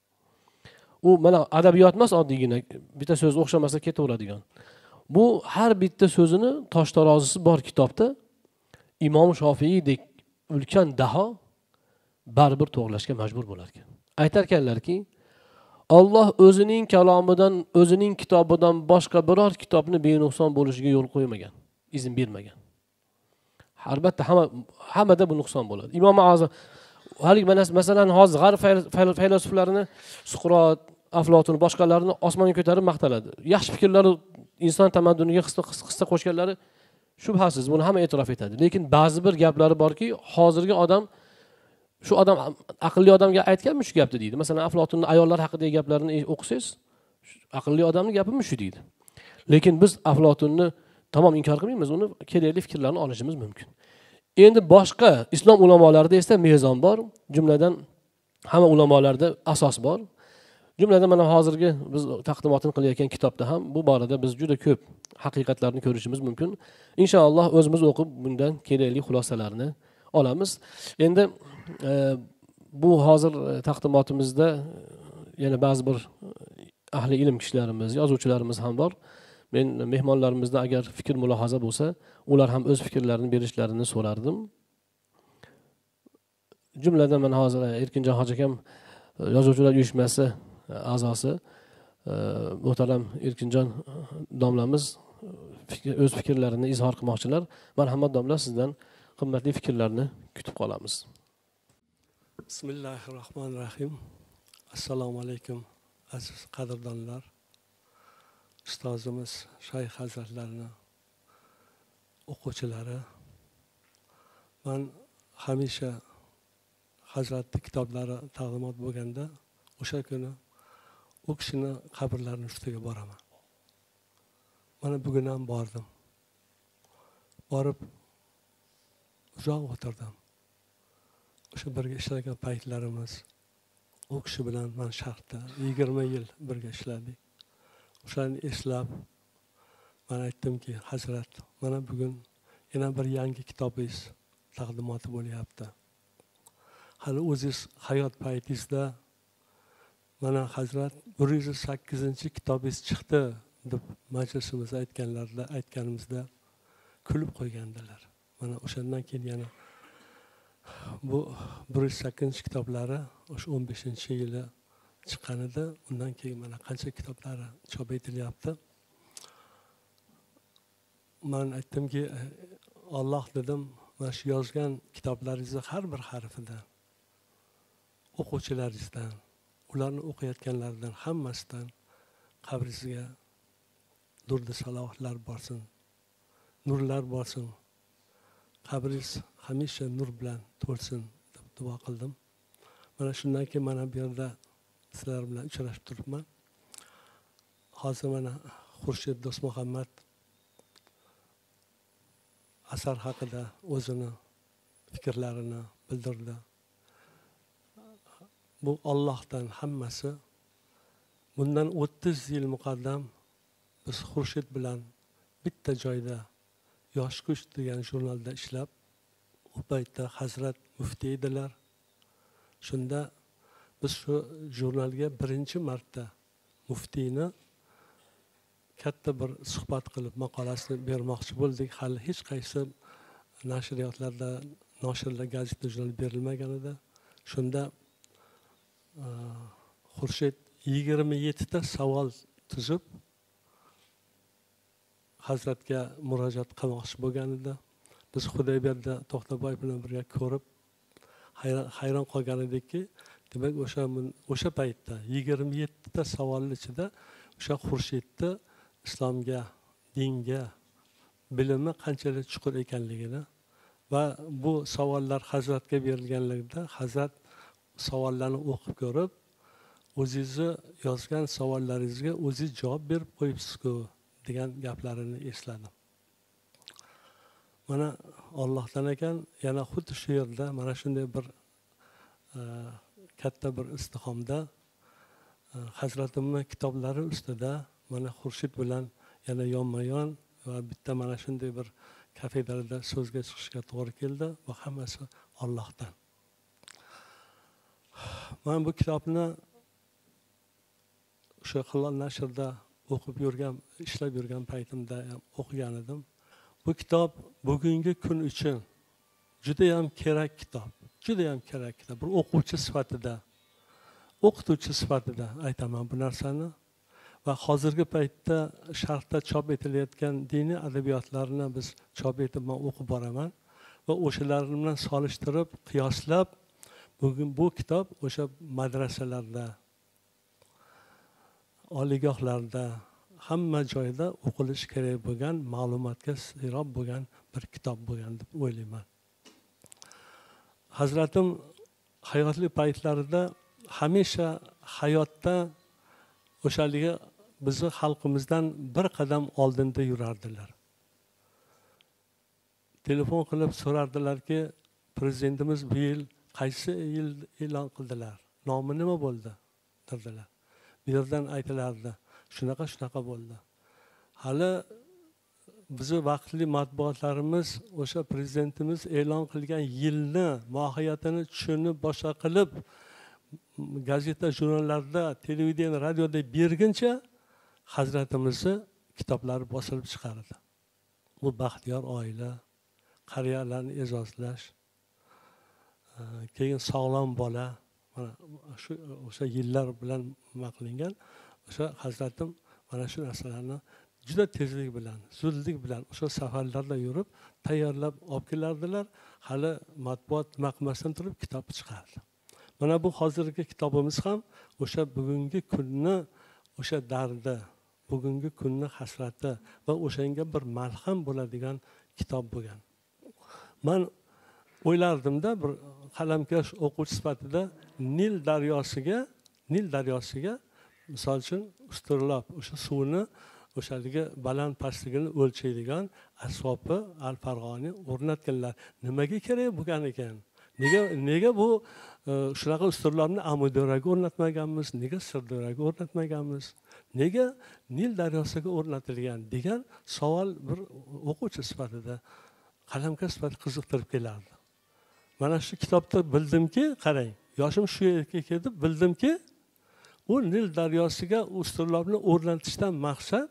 U mana adabiyot emas, oddiygina bitta so'z o'xshamasa ketaveradigan. Bu har bitta so'zini tosh tarozisi bor kitobda. Imom Shofiydek ulkan daho baribir to'g'rilashga majbur bo'lar ekan. Aytarkanlarki, Alloh o'zining kalomidan, o'zining kitobidan boshqa biror kitobni benuqson bo'lishiga yo'l qo'ymagan, izn bermagan. Albatta hamma hammada bu nuqson bo'ladi. Imom Azam halik masalan hozir g'arb faylosuflarini Suqrot, Aflotun boshqalarini osmonga ko'tarib maqtaladi. Yaxshi fikrlari inson tamadduniga hissa qo'shganlari shubhasiz, buni hamma e'tirof etadi. Lekin ba'zi bir gaplari borki, hozirgi odam shu odam aqlli odamga aytganmi shu gapni deydi. Masalan, Aflotunning ayollar haqidagi gaplarini o'qisangiz, aqlli odamning gapimi shu deydi. Lekin biz Aflotunni tamom inkor qilmaymiz, uni kerakli fikrlarni olishimiz mumkin. Endi boshqa islom ulamolarida esa mezon bor, jumladan hamma ulamolarda asos bor. Jumladan mana hozirgi biz taqdimotini qilayotgan kitobda ham bu borada biz juda ko'p haqiqatlarni ko'rishimiz mumkin. Inshaalloh o'zimiz o'qib bundan kerakli xulosalarni olamiz. Endi e, bu hozir taqdimotimizda yana ba'zi bir ahli ilm kishilarimiz, yozuvchilarimiz ham bor. Men mehmonlarimizdan agar fikr mulohaza bo'lsa, ular ham o'z fikrlarini berishlarini so'rardim. Jumladan mana hozir Erkinjon hoji akam yozuvchilar uyushmasi a'zosi muhtaram Erkinjon domlamiz o'z fikrlarini izhor qilmoqchilar. Marhamat domla, sizdan qimmatli fikrlarni kutib qolamiz. Bismillahirrohmanirrohim. Assalomu alaykum aziz qadrdonlar. Ustozimiz Shayx hazratlarining o'quvchilari. Men hamisha hazratning kitoblari taqdimot bo'lganda o'sha kuni u kishini qabrlarining ustiga boraman. Mana bugun ham bordim. Borib uzoq o'tirdim. O'sha birga ishlagan paytlarimiz u kishi bilan men Sharqda yigirma yil birga ishladik. O'shani eslab men aytdimki, Hazrat, mana bugun yana bir yangi kitobingiz taqdimoti bo'lyapti. Hali o'zingiz hayot paytingizda mana Hazrat bir yuz sakkizinchi kitobingiz chiqdi deb majlisimizda aytganlarida aytganimizda kulib qo'ygandilar. Mana o'shandan keyin yana bu bir yuz sakkizinchi kitoblari o'sha o'n beshinchi yili chiqqanida, undan keyin mana qancha kitoblari chop etilyapti. Men aytdimki, Alloh dedim, mana shu yozgan kitoblaringizni har bir harfidan, o'quvchilaringizdan, ularni o'qiyotganlardan hammasidan qabringizga durdi salovatlar borsin, nurlar borsin, qabringiz hamisha nur bilan to'lsin deb duo qildim. Mana shundan keyin mana bu yerda sizlar bilan uchrashib turibman. Hozir mana Xurshid Do'stmuhammad asar haqida o'zini fikrlarini bildirdi. Bu Allohdan hammasi. Bundan o'ttiz yil muqaddam biz Xurshid bilan bitta joyda Yosh kuch degan jurnalda ishlab, u paytda Hazrat muftiy edilar. Shunda biz shu jurnalga birinchi marta muftiyni katta bir suhbat qilib maqolasini bermoqchi bo'ldik. Hali hech qaysi nashriyotlarda, noshirlar, gazeta, jurnal berilmagan edi. Shunda Xurshid yigirma yettita savol tuzib Hazratga murojaat qilmoqchi bo'lgan edi. biz Xudoyberdda To'xtaboyev bilan birga ko'rib hayron, hayron qolgan edikki, demak o'sha o'sha paytda yigirma yettita savollar ichida o'sha Xurshidni islomga, dinga bilimi qanchalik chuqur ekanligini va bu savollar Hazratga berilganligida Hazrat savollarni o'qib ko'rib, o'zingizni yozgan savollaringizga o'zingiz javob berib qo'yibsiz-ku degan gaplarini esladim. Mana Allohdan ekan, yana xuddi shu yerda mana shunday bir e, katta bir istihomda e, Hazratimni kitoblari ustida mana Xurshid bilan yana yonma-yon va bitta mana shunday bir kafedrada so'zga chiqishga to'g'ri keldi va hammasi Allohdan. Men bu kitobni o'sha Hilol nashrda o'qib yurgan, ishlab yurgan paytimda ham o'qigan edim. Bu kitob bugungi kun uchun juda ham kerak kitob. Juda ham kerak kitob. Bir o'quvchi sifatida, o'qituvchi sifatida aytaman bu narsani. Va hozirgi paytda sharqda chop etilayotgan diniy adabiyotlarni biz chop etib men o'qib boraman va o'shalar bilan solishtirib, qiyoslab bugun bu kitob o'sha madrasalarda, oliygohlarda, hamma joyda o'qilishi kerak bo'lgan, ma'lumotga serob bo'lgan bir kitob bo'lgan deb o'ylayman. Hazratim hayotli paytlarida hamisha hayotda o'shaligi bizni xalqimizdan bir qadam oldinda yurardilar. Telefon qilib so'rardilarki, prezidentimiz bu yil qaysi yil e'lon qildilar? Nomi nima bo'ldi? Dedilar. Bu yerdan aytilardi, shunaqa shunaqa bo'ldi. Hali bizni vaqtli matbuotlarimiz o'sha prezidentimiz e'lon qilgan yilni mohiyatini tushunib boshqa qilib gazeta, jurnallarda, televideniya, radioda berguncha Hazratimizni kitoblari bosilib chiqardi. Bu baxtiyor oila, qariyalarni e'zozlash, keyin sog'lom bola, mana shu o'sha yillar bilan nima qilingan, o'sha Hazratim mana shu narsalarni juda tezlik bilan, zudlik bilan o'sha safarlarda yurib, tayyorlab olib kelardilar. Hali matbuot nima qilmasdan turib kitob chiqardi. Mana bu hozirgi kitobimiz ham o'sha bugungi kunni, o'sha dardi, bugungi kunni hasrati va o'shanga bir malham bo'ladigan kitob bo'lgan. Men o'ylardimda bir qalamkash o'quvchi sifatida Nil daryosiga, Nil daryosiga misol uchun usturlab o'sha suvni o'shaligi baland pastligini o'lchaydigan asbobi al-Farg'oniy o'rnatganlar. Nimaga kerak bo'lgan ekan? Nega nega bu shunaqa usturlarni Amudaryoga o'rnatmaganmiz, nega Sirdaryoga o'rnatmaganmiz? Nega Nil daryosiga o'rnatilgan degan savol bir o'quvchi sifatida, qalamkash sifatida qiziqtirib kelardi. Mana shu kitobda bildimki, qarang, yoshim shu yerga kelib bildimki, u Nil daryosiga usturlarni o'rnatishdan maqsad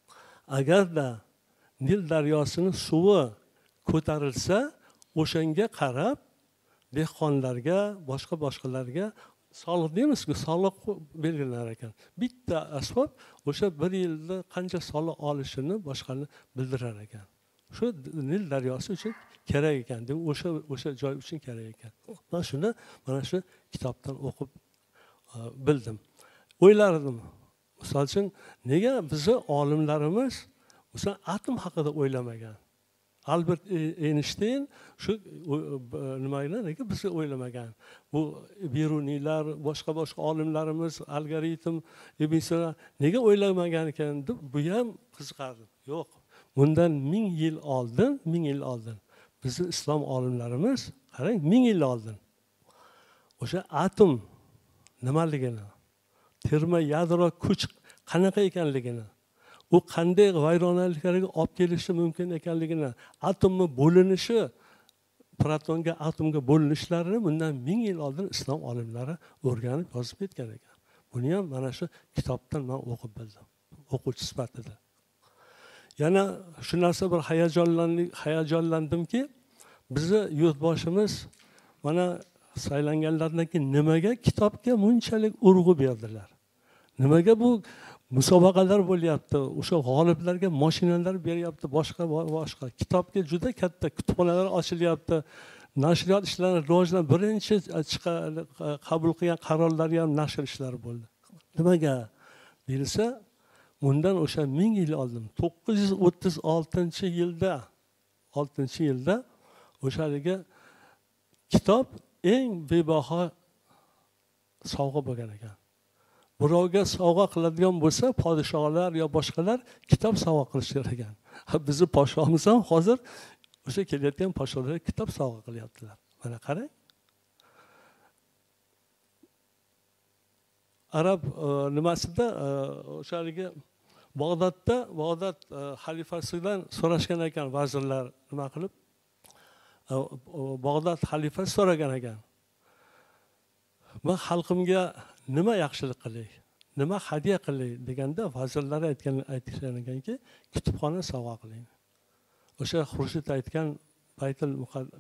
agarda Nil daryosining suvi ko'tarilsa, o'shanga qarab dehqonlarga, boshqa boshqalarga soliq deymizku, soliq belgilanar ekan. Bitta asbob o'sha bir yilda qancha soliq olishini boshqani bildirar ekan. Shu Nil daryosi uchun kerak ekan, deb o'sha o'sha joy uchun kerak ekan. Men shuni mana shu kitobdan o'qib bildim. O'ylardim. Misol uchun, nega bizni olimlarimiz o'sha atom haqida o'ylamagan? Albert Einstein shu nimalarni nega biz o'ylamagan? Bu Biruniylar, boshqa boshqa olimlarimiz, algoritm, Ibn Sina nega o'ylamagan ekan deb bu ham qiziqardim. Yo'q. Bundan ming yil oldin, ming yil oldin bizning islom olimlarimiz, qarang, ming yil oldin o'sha atom nimaligini, terma yadro kuch qanaqa ekanligini, u qanday vayronaliklarga olib kelishi mumkin ekanligini, atomning bo'linishi, protonga, atomga bo'linishlarini bundan ming yil oldin islom olimlari o'rganib yozib ketgan ekan. Buni ham mana shu kitobdan men o'qib bildim, o'quvchi sifatida. Yana shu narsa bir hayajonlandim, hayajonlandimki, bizni yurtboshimiz mana saylanganlardan keyin nimaga kitobga bunchalik urg'u berdilar? Nimaga bu musobaqalar bo'lyapti? O'sha g'oliblarga mashinalar beryapti, boshqa boshqa. Kitobga juda katta kutubxonalar ochilyapti. Nashriyot ishlarini rivojlan birinchi qabul qilgan qarorlari ham nashr ishlari bo'ldi. Nimaga deyilsa, undan o'sha ming yil oldin to'qqiz yuz o'ttiz oltinchi yilda oltinchi yilda o'shaligi kitob eng bebaho sovg'a bo'lgan ekan. Birovga sovg'a qiladigan bo'lsa, podshohlar yo boshqalar kitob sovg'a qilishar ekan. Bizni podshohimiz ham hozir o'sha kelayotgan podshohlarga kitob sovg'a qilyaptilar. Mana qarang. Arab nimasida o'shaligi Bag'dodda Bag'dod xalifasidan so'rashgan ekan vazirlar nima qilib? Bag'dod xalifasi so'ragan ekan. Men xalqimga nima yaxshilik qilay? Nima hadya qilay deganda vazirlar aytgan aytgan ekanki, kutubxona sovg'a qiling. O'sha Xurshid aytgan Baytul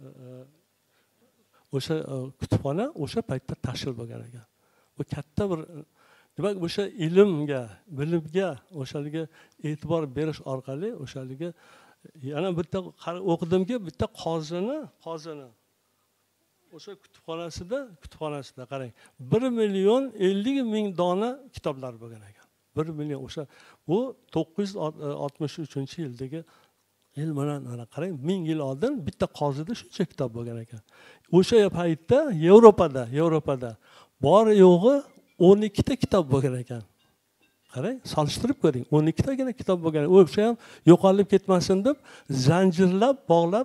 o'sha kutubxona o'sha paytda tashkil bo'lgan ekan. Bu katta bir demak o'sha ilmga, bilimga o'shaligi e'tibor berish orqali o'shaligi yana bitta o'qidimki, bitta qozini, qozini o'sha kutubxonasida, kutubxonasida qarang, bir million ellik ming dona kitoblar bo'lgan ekan. bir million o'sha bu to'qqiz yuz oltmish uchinchi yildagi ilm bilan mana qarang, ming yil oldin bitta qozida shuncha kitob bo'lgan ekan. O'sha paytda Yevropada, Yevropada bor yo'g'i o'n ikkita kitob bo'lgan ekan. Qarang, solishtirib ko'ring. o'n ikkitagina kitob bo'lgan. O'sha ham yo'qolib ketmasin deb zanjirlab, bog'lab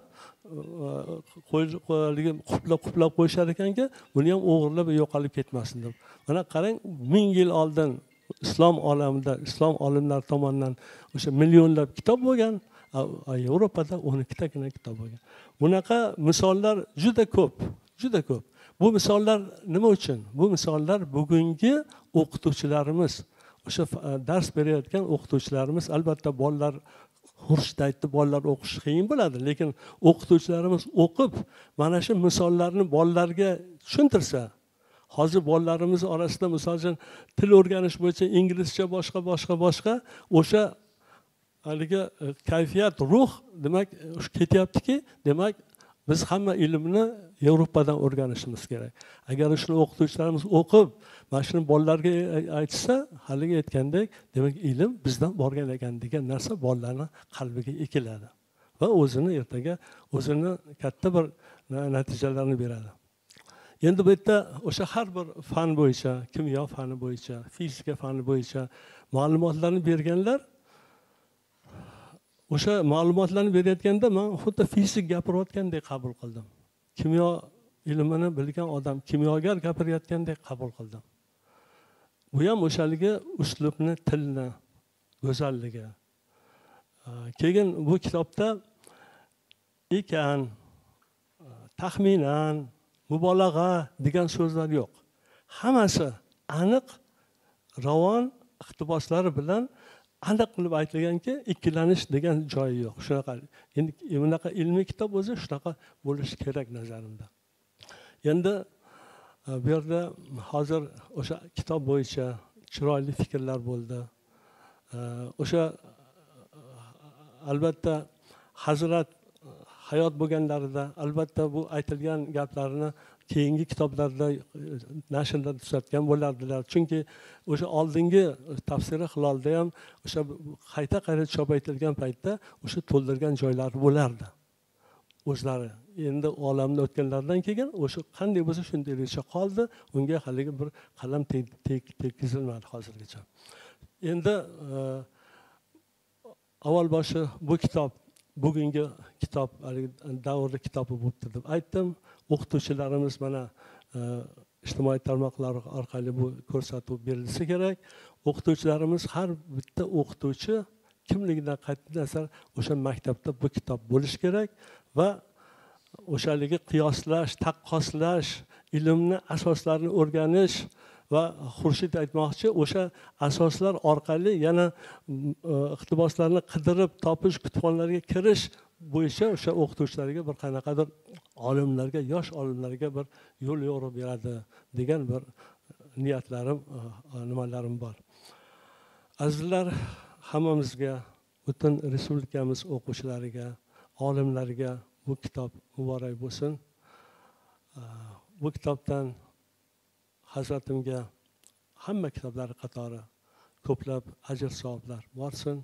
quplab quplab qo'yishar ekanki, buni ham o'g'irlab yo'qolib ketmasin deb. Mana qarang, ming yil oldin islom olamida, islom olimlari tomonidan o'sha millionlab kitob bo'lgan. Yevropada o'n ikkitagina kitob bo'lgan. Bunaqa misollar juda ko'p, juda ko'p. Bu misollar nima uchun? Bu misollar bugungi o'qituvchilarimiz, o'sha dars berayotgan o'qituvchilarimiz, albatta bolalar Xurshid aytdi, bolalar o'qish qiyin bo'ladi, lekin o'qituvchilarimiz o'qib, mana shu misollarni bolalarga tushuntirsa, hozir bolalarimiz orasida misol uchun til o'rganish bo'yicha inglizcha boshqa boshqa boshqa o'sha haligi kayfiyat, ruh demak ketyaptiki, demak biz hamma ilmni Yevropadan o'rganishimiz kerak. Agar shuni o'qituvchilarimiz o'qib, mana shuni bolalarga aytsa, haligi aytgandek, demak ilm bizdan borgan ekan degan narsa bolalarning qalbiga ekiladi va o'zini ertaga o'zini katta bir natijalarni beradi. Endi bu yerda o'sha har bir fan bo'yicha, kimyo fani bo'yicha, fizika fani bo'yicha ma'lumotlarni berganlar, o'sha ma'lumotlarni berayotganda men xuddi fizik gapirayotgandek qabul qildim. Kimyo ilmini bilgan odam, kimyogar gapirayotgandek qabul qildim. Bu ham o'shaligi uslubni, tilni go'zalligi. Keyin bu kitobda ekan, taxminan, mubolag'a degan so'zlar yo'q. Hammasi aniq, ravon iqtiboslari bilan aniq qilib aytilganki, ikkilanish degan joyi yo'q. Shunaqa, endi bunaqa ilmiy kitob o'zi shunaqa bo'lishi kerak nazarimda. Endi bu yerda hozir o'sha kitob bo'yicha chiroyli fikrlar bo'ldi. O'sha albatta Hazrat hayot bo'lganlarida albatta bu aytilgan gaplarni keyingi kitoblarda nashrda tuzatgan bo'lardilar. Chunki o'sha oldingi tafsiri Hilolda ham o'sha qayta-qayta chop etilgan paytda o'sha to'ldirgan joylari bo'lardi. O'zlari endi olamda o'tganlardan keyin o'sha qanday bo'lsa shundayligicha qoldi, unga haligi bir qalam tekkizilmadi hozirgacha. Endi avval boshi bu kitob bugungi kitob, davrli kitobi bo'libdi deb aytdim. O'qituvchilarimiz mana ijtimoiy tarmoqlar orqali bu ko'rsatuv berilsa kerak. O'qituvchilarimiz har bitta o'qituvchi kimligidan qat'iy nazar o'sha maktabda bu kitob bo'lishi kerak va o'shaligi qiyoslash, taqqoslash, ilmni asoslarini o'rganish va Xurshid aytmoqchi, o'sha asoslar orqali yana iqtiboslarni qidirib topish, kutubxonalarga kirish bo'yicha o'sha o'qituvchilarga bir qanaqadir olimlarga, yosh olimlarga bir yo'l yo'riq beradi degan bir niyatlarim, nimalarim bor. Azizlar, hammamizga, butun respublikamiz o'quvchilariga, olimlariga bu kitob muborak bo'lsin. Bu kitobdan Hazratimga hamma kitoblar qatori ko'plab ajr savoblar borsin.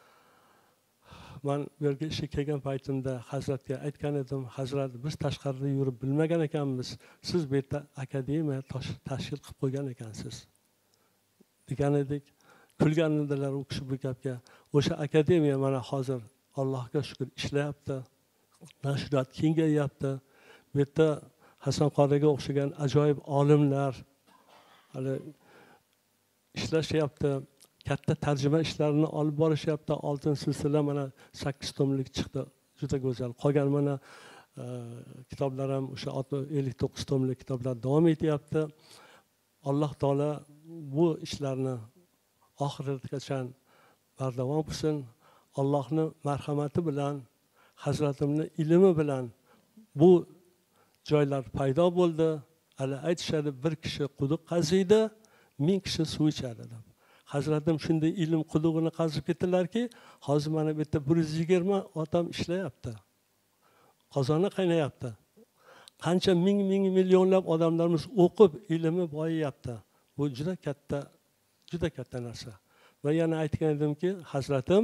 Men bu yerga ishga kelgan paytimda Hazratga aytgan edim, Hazrat, biz tashqarida yurib bilmagan ekanmiz, siz bu yerda akademiya tashkil qilib qo'ygan ekansiz degan edik. Kulgan edilar u kishi bu gapga. O'sha akademiya mana hozir Allohga shukr ishlayapti, nashriyat kengayapti. Bu yerda Hasan Qoriga o'xshagan ajoyib olimlar hali ishlashyapti. Katta tarjima ishlarini olib borishyapti. Oltin silsila mana sakkiz tomlik chiqdi. Juda go'zal. Qolgan mana kitoblar ham o'sha ellik to'qqiz tomlik kitoblar davom etyapti. Alloh taolo bu ishlarni oxiratgacha bardavom qilsin. Allohning marhamati bilan, Hazratimning ilmi bilan bu joylar paydo bo'ldi. Hali aytishadi, bir kishi quduq qaziydi, ming kishi suv ichadi deb. Hazratim shunday ilm qudug'ini qazib ketdilarki, hozir mana bu yerda bir yuz yigirma odam ishlayapti. Qozoni qaynayapti. Qancha ming ming millionlab odamlarimiz o'qib, ilmi boyiyapti. Bu juda katta, juda katta narsa. Va yana aytgan edimki, Hazratim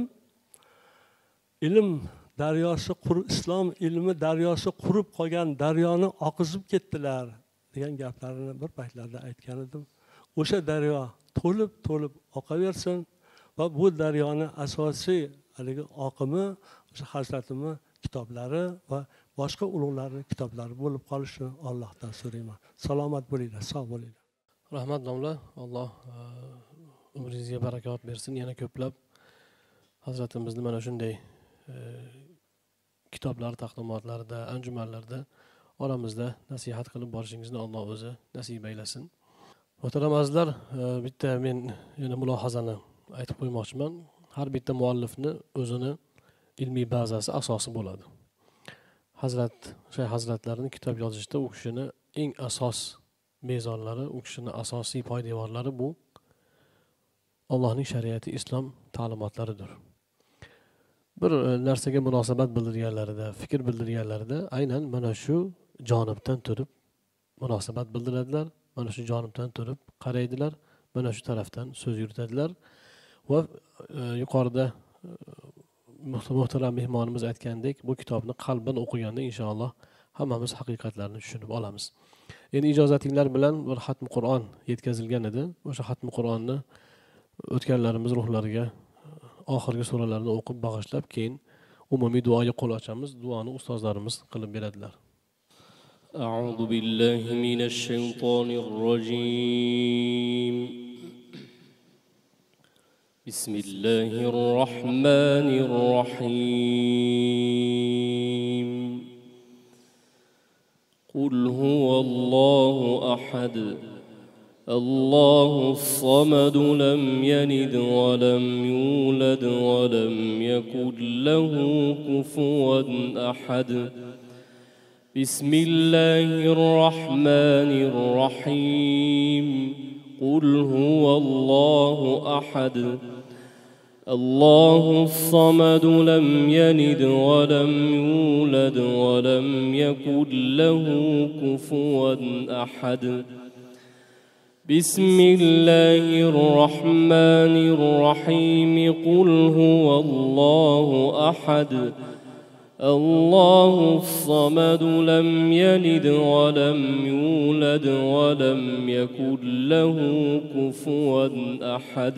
ilm daryosi qurib, islom ilmi daryosi qurib qolgan daryoni oqizib ketdilar degan gaplarini bir paytlarda aytgan edim. O'sha daryo to'lib to'lib oqaversin va bu daryoni asosiy haligi oqimi o'sha Hazratimning kitoblari va boshqa ulug'larning kitoblari bo'lib qolishini Allohdan so'rayman. Salomat bo'linglar, sog' bo'linglar. Rahmat domla, Alloh umringizga barakot bersin. Yana ko'plab Hazratimizni mana shunday kitoblar taqdimotlarida, anjumanlarda oramizda nasihat qilib borishingizni Alloh o'zi nasib aylasin. Muhtaram azizlar, bitta men yana mulohazani aytib qo'ymoqchiman. Har bitta muallifni o'zini ilmiy bazasi, asosi bo'ladi. Hazrat Shayx Hazratlarining kitob yozishda u kishini eng asos mezonlari, u kishini asosiy poydevorlari bu Allohning shariati, islom ta'limotlaridir. Bir narsaga munosabat bildirganlarida, fikr bildirganlarida aynan mana shu jonibdan turib munosabat bildiradilar, mana shu jonibdan turib qaraydilar, mana shu tarafdan so'z yuritadilar va yuqorida muhtaram mehmonimiz aytgandek, bu kitobni qalban o'qiganda inshaalloh hammamiz haqiqatlarni tushunib olamiz. Endi ijozatinglar bilan bir xatm Qur'on yetkazilgan edi. O'sha xatm Qur'onni o'tganlarimiz ruhlariga oxirgi suralarni o'qib bag'ishlab, keyin umumiy duoga qo'l ochamiz. Duoni ustozlarimiz qilib beradilar. أعوذ بالله من الشيطان الرجيم بسم الله الرحمن الرحيم قل هو الله أحد الله الصمد لم يلد ولم يولد ولم يكن له كفوا أحد بسم الله الرحمن الرحيم قل هو الله أحد الله الصمد لم يلد ولم يولد ولم يكن له كفوا أحد بسم الله الرحمن الرحيم قل هو الله أحد الله الصمد لم يلد ولم يولد ولم يكن له كفوا أحد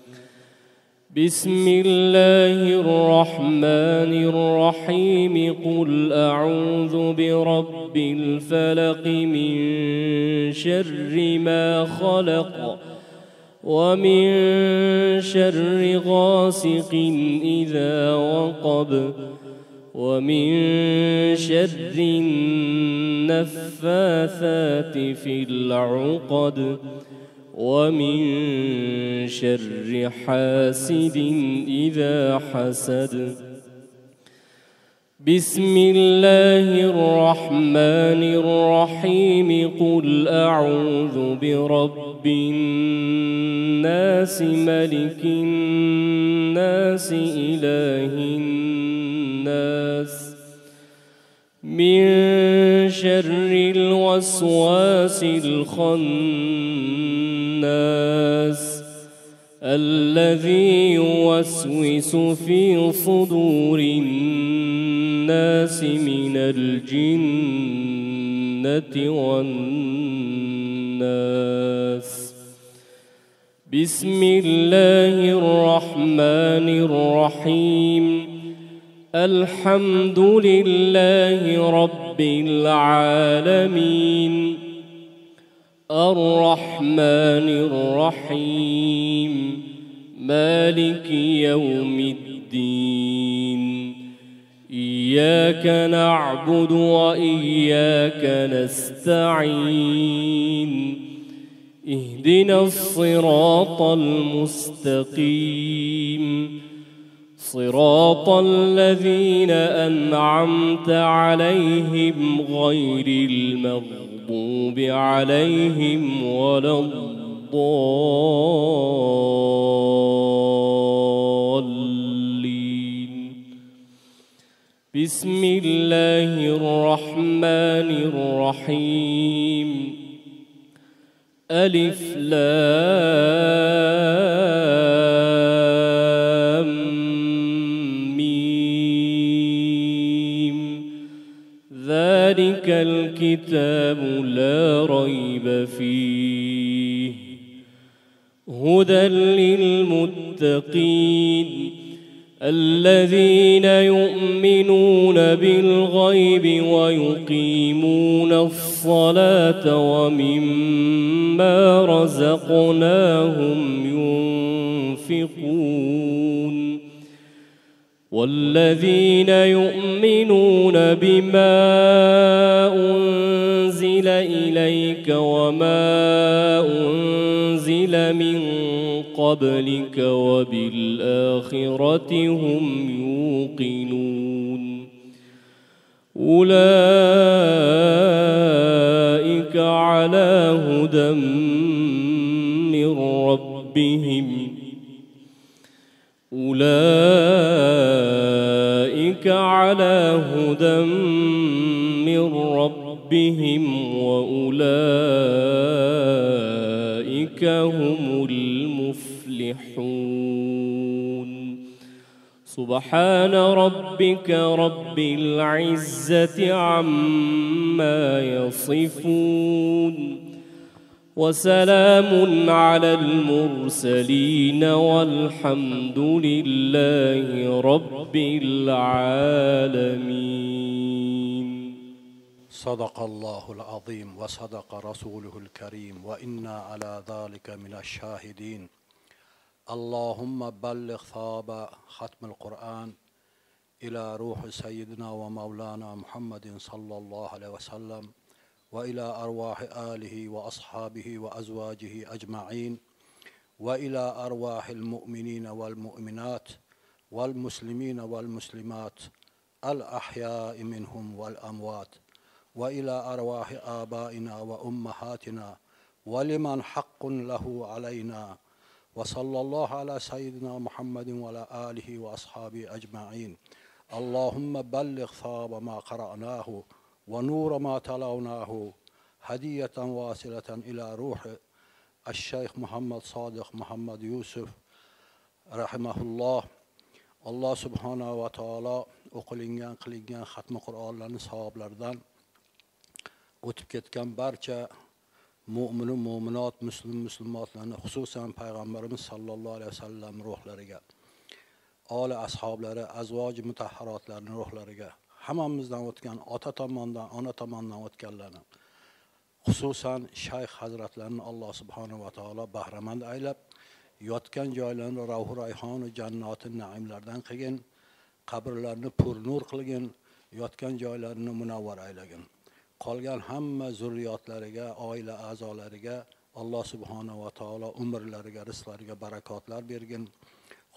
بسم الله الرحمن الرحيم قل أعوذ برب الفلق من شر ما خلق ومن شر غاسق إذا وقب ومن شر النفاثات في العقد ومن شر حاسد إذا حسد بسم الله الرحمن الرحيم قل أعوذ برب الناس ملك الناس إله الناس من شر الوسواس الخناس الذي يوسوس في صدور الناس من الجنة والناس بسم الله الرحمن الرحيم الحمد لله رب العالمين الرحمن الرحيم مالك يوم الدين إياك نعبد وإياك نستعين اهدنا الصراط المستقيم صراط الذين أنعمت عليهم غير المغضوب عليهم ولا الضالين بسم الله الرحمن الرحيم ألف لام ميم ذلك الكتاب لا ريب فيه هدى للمتقين الذين يؤمنون بالغيب ويقيمون الصلاة ومما رزقناهم ينفقون والذين يؤمنون بما أنزل إليك وما أنزل من قبلك وبالآخرة هم يوقنون أولئك على هدى من ربهم أولئك على هدى من ربهم وأولئك هم المفلحون سبحان ربك رب العزة عما يصفون وسلام على المرسلين والحمد لله رب العالمين. صدق الله العظيم وصدق رسوله الكريم وإنا على ذلك من الشاهدين. اللهم بلغ ثواب ختم القرآن إلى روح سيدنا ومولانا محمد صلى الله عليه وسلم وإلى أرواح آله وأصحابه وأزواجه أجمعين وإلى أرواح المؤمنين والمؤمنات والمسلمين والمسلمات الأحياء منهم والأموات وإلى أرواح آبائنا وأمهاتنا ولمن حق له علينا وصلى الله على سيدنا محمد وعلى آله وأصحابه أجمعين. اللهم بلغ ثواب ما قرأناه ونور ما تلوناه هدية واصلة إلى روح الشيخ محمد صادق محمد يوسف رحمه الله. Allah subhanahu wa ta'ala o'qilingan qilingan xatmi Qur'onlarni savoblaridan o'tib ketgan barcha mo'minu mo'minot muslim muslimatlarni xususan payg'ambarimiz sallallohu alayhi vasallam ruhlariga, oli ashablari, azvoji mutahharotlarning ruhlariga, hammamizdan o'tgan ota tomonidan, ona tomonidan o'tganlarni, xususan shayx hazratlarini Alloh subhanahu va taolo bahramand aylab, yotgan joylarini ravhu rayhon jannati naimlardan qilgin, qabrlarini pur nur qilgin, yotgan joylarini munavvar aylagin. Qolgan hamma zurriyotlariga, oila a'zolariga Alloh subhanahu va taolo umrlariga, rizqlariga barakotlar bergin.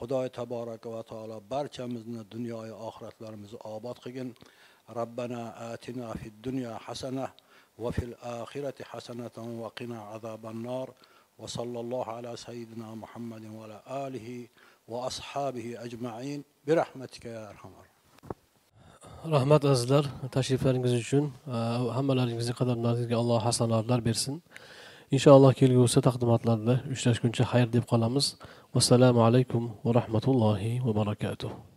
Xudoy tabaraka va taolo barchamizni dunyoy oxiratlarimizni obod qilgin. Rabbana atina fid dunya hasana va fil oxirati hasanatan va qina azaban nar. Va sallallohu ala sayyidina Muhammadin va ala alihi va ashabihi ajma'in bi rahmatika ya arhamar. Rahmat azizlar, tashriflaringiz uchun hammalaringizning qadamlaringizga Alloh hasanatlar bersin. İnşallah kelgusi taqdimotlarda uchrashguncha xayr deb qolamiz. Vassalamu alaykum va rahmatullohi va barakatuh.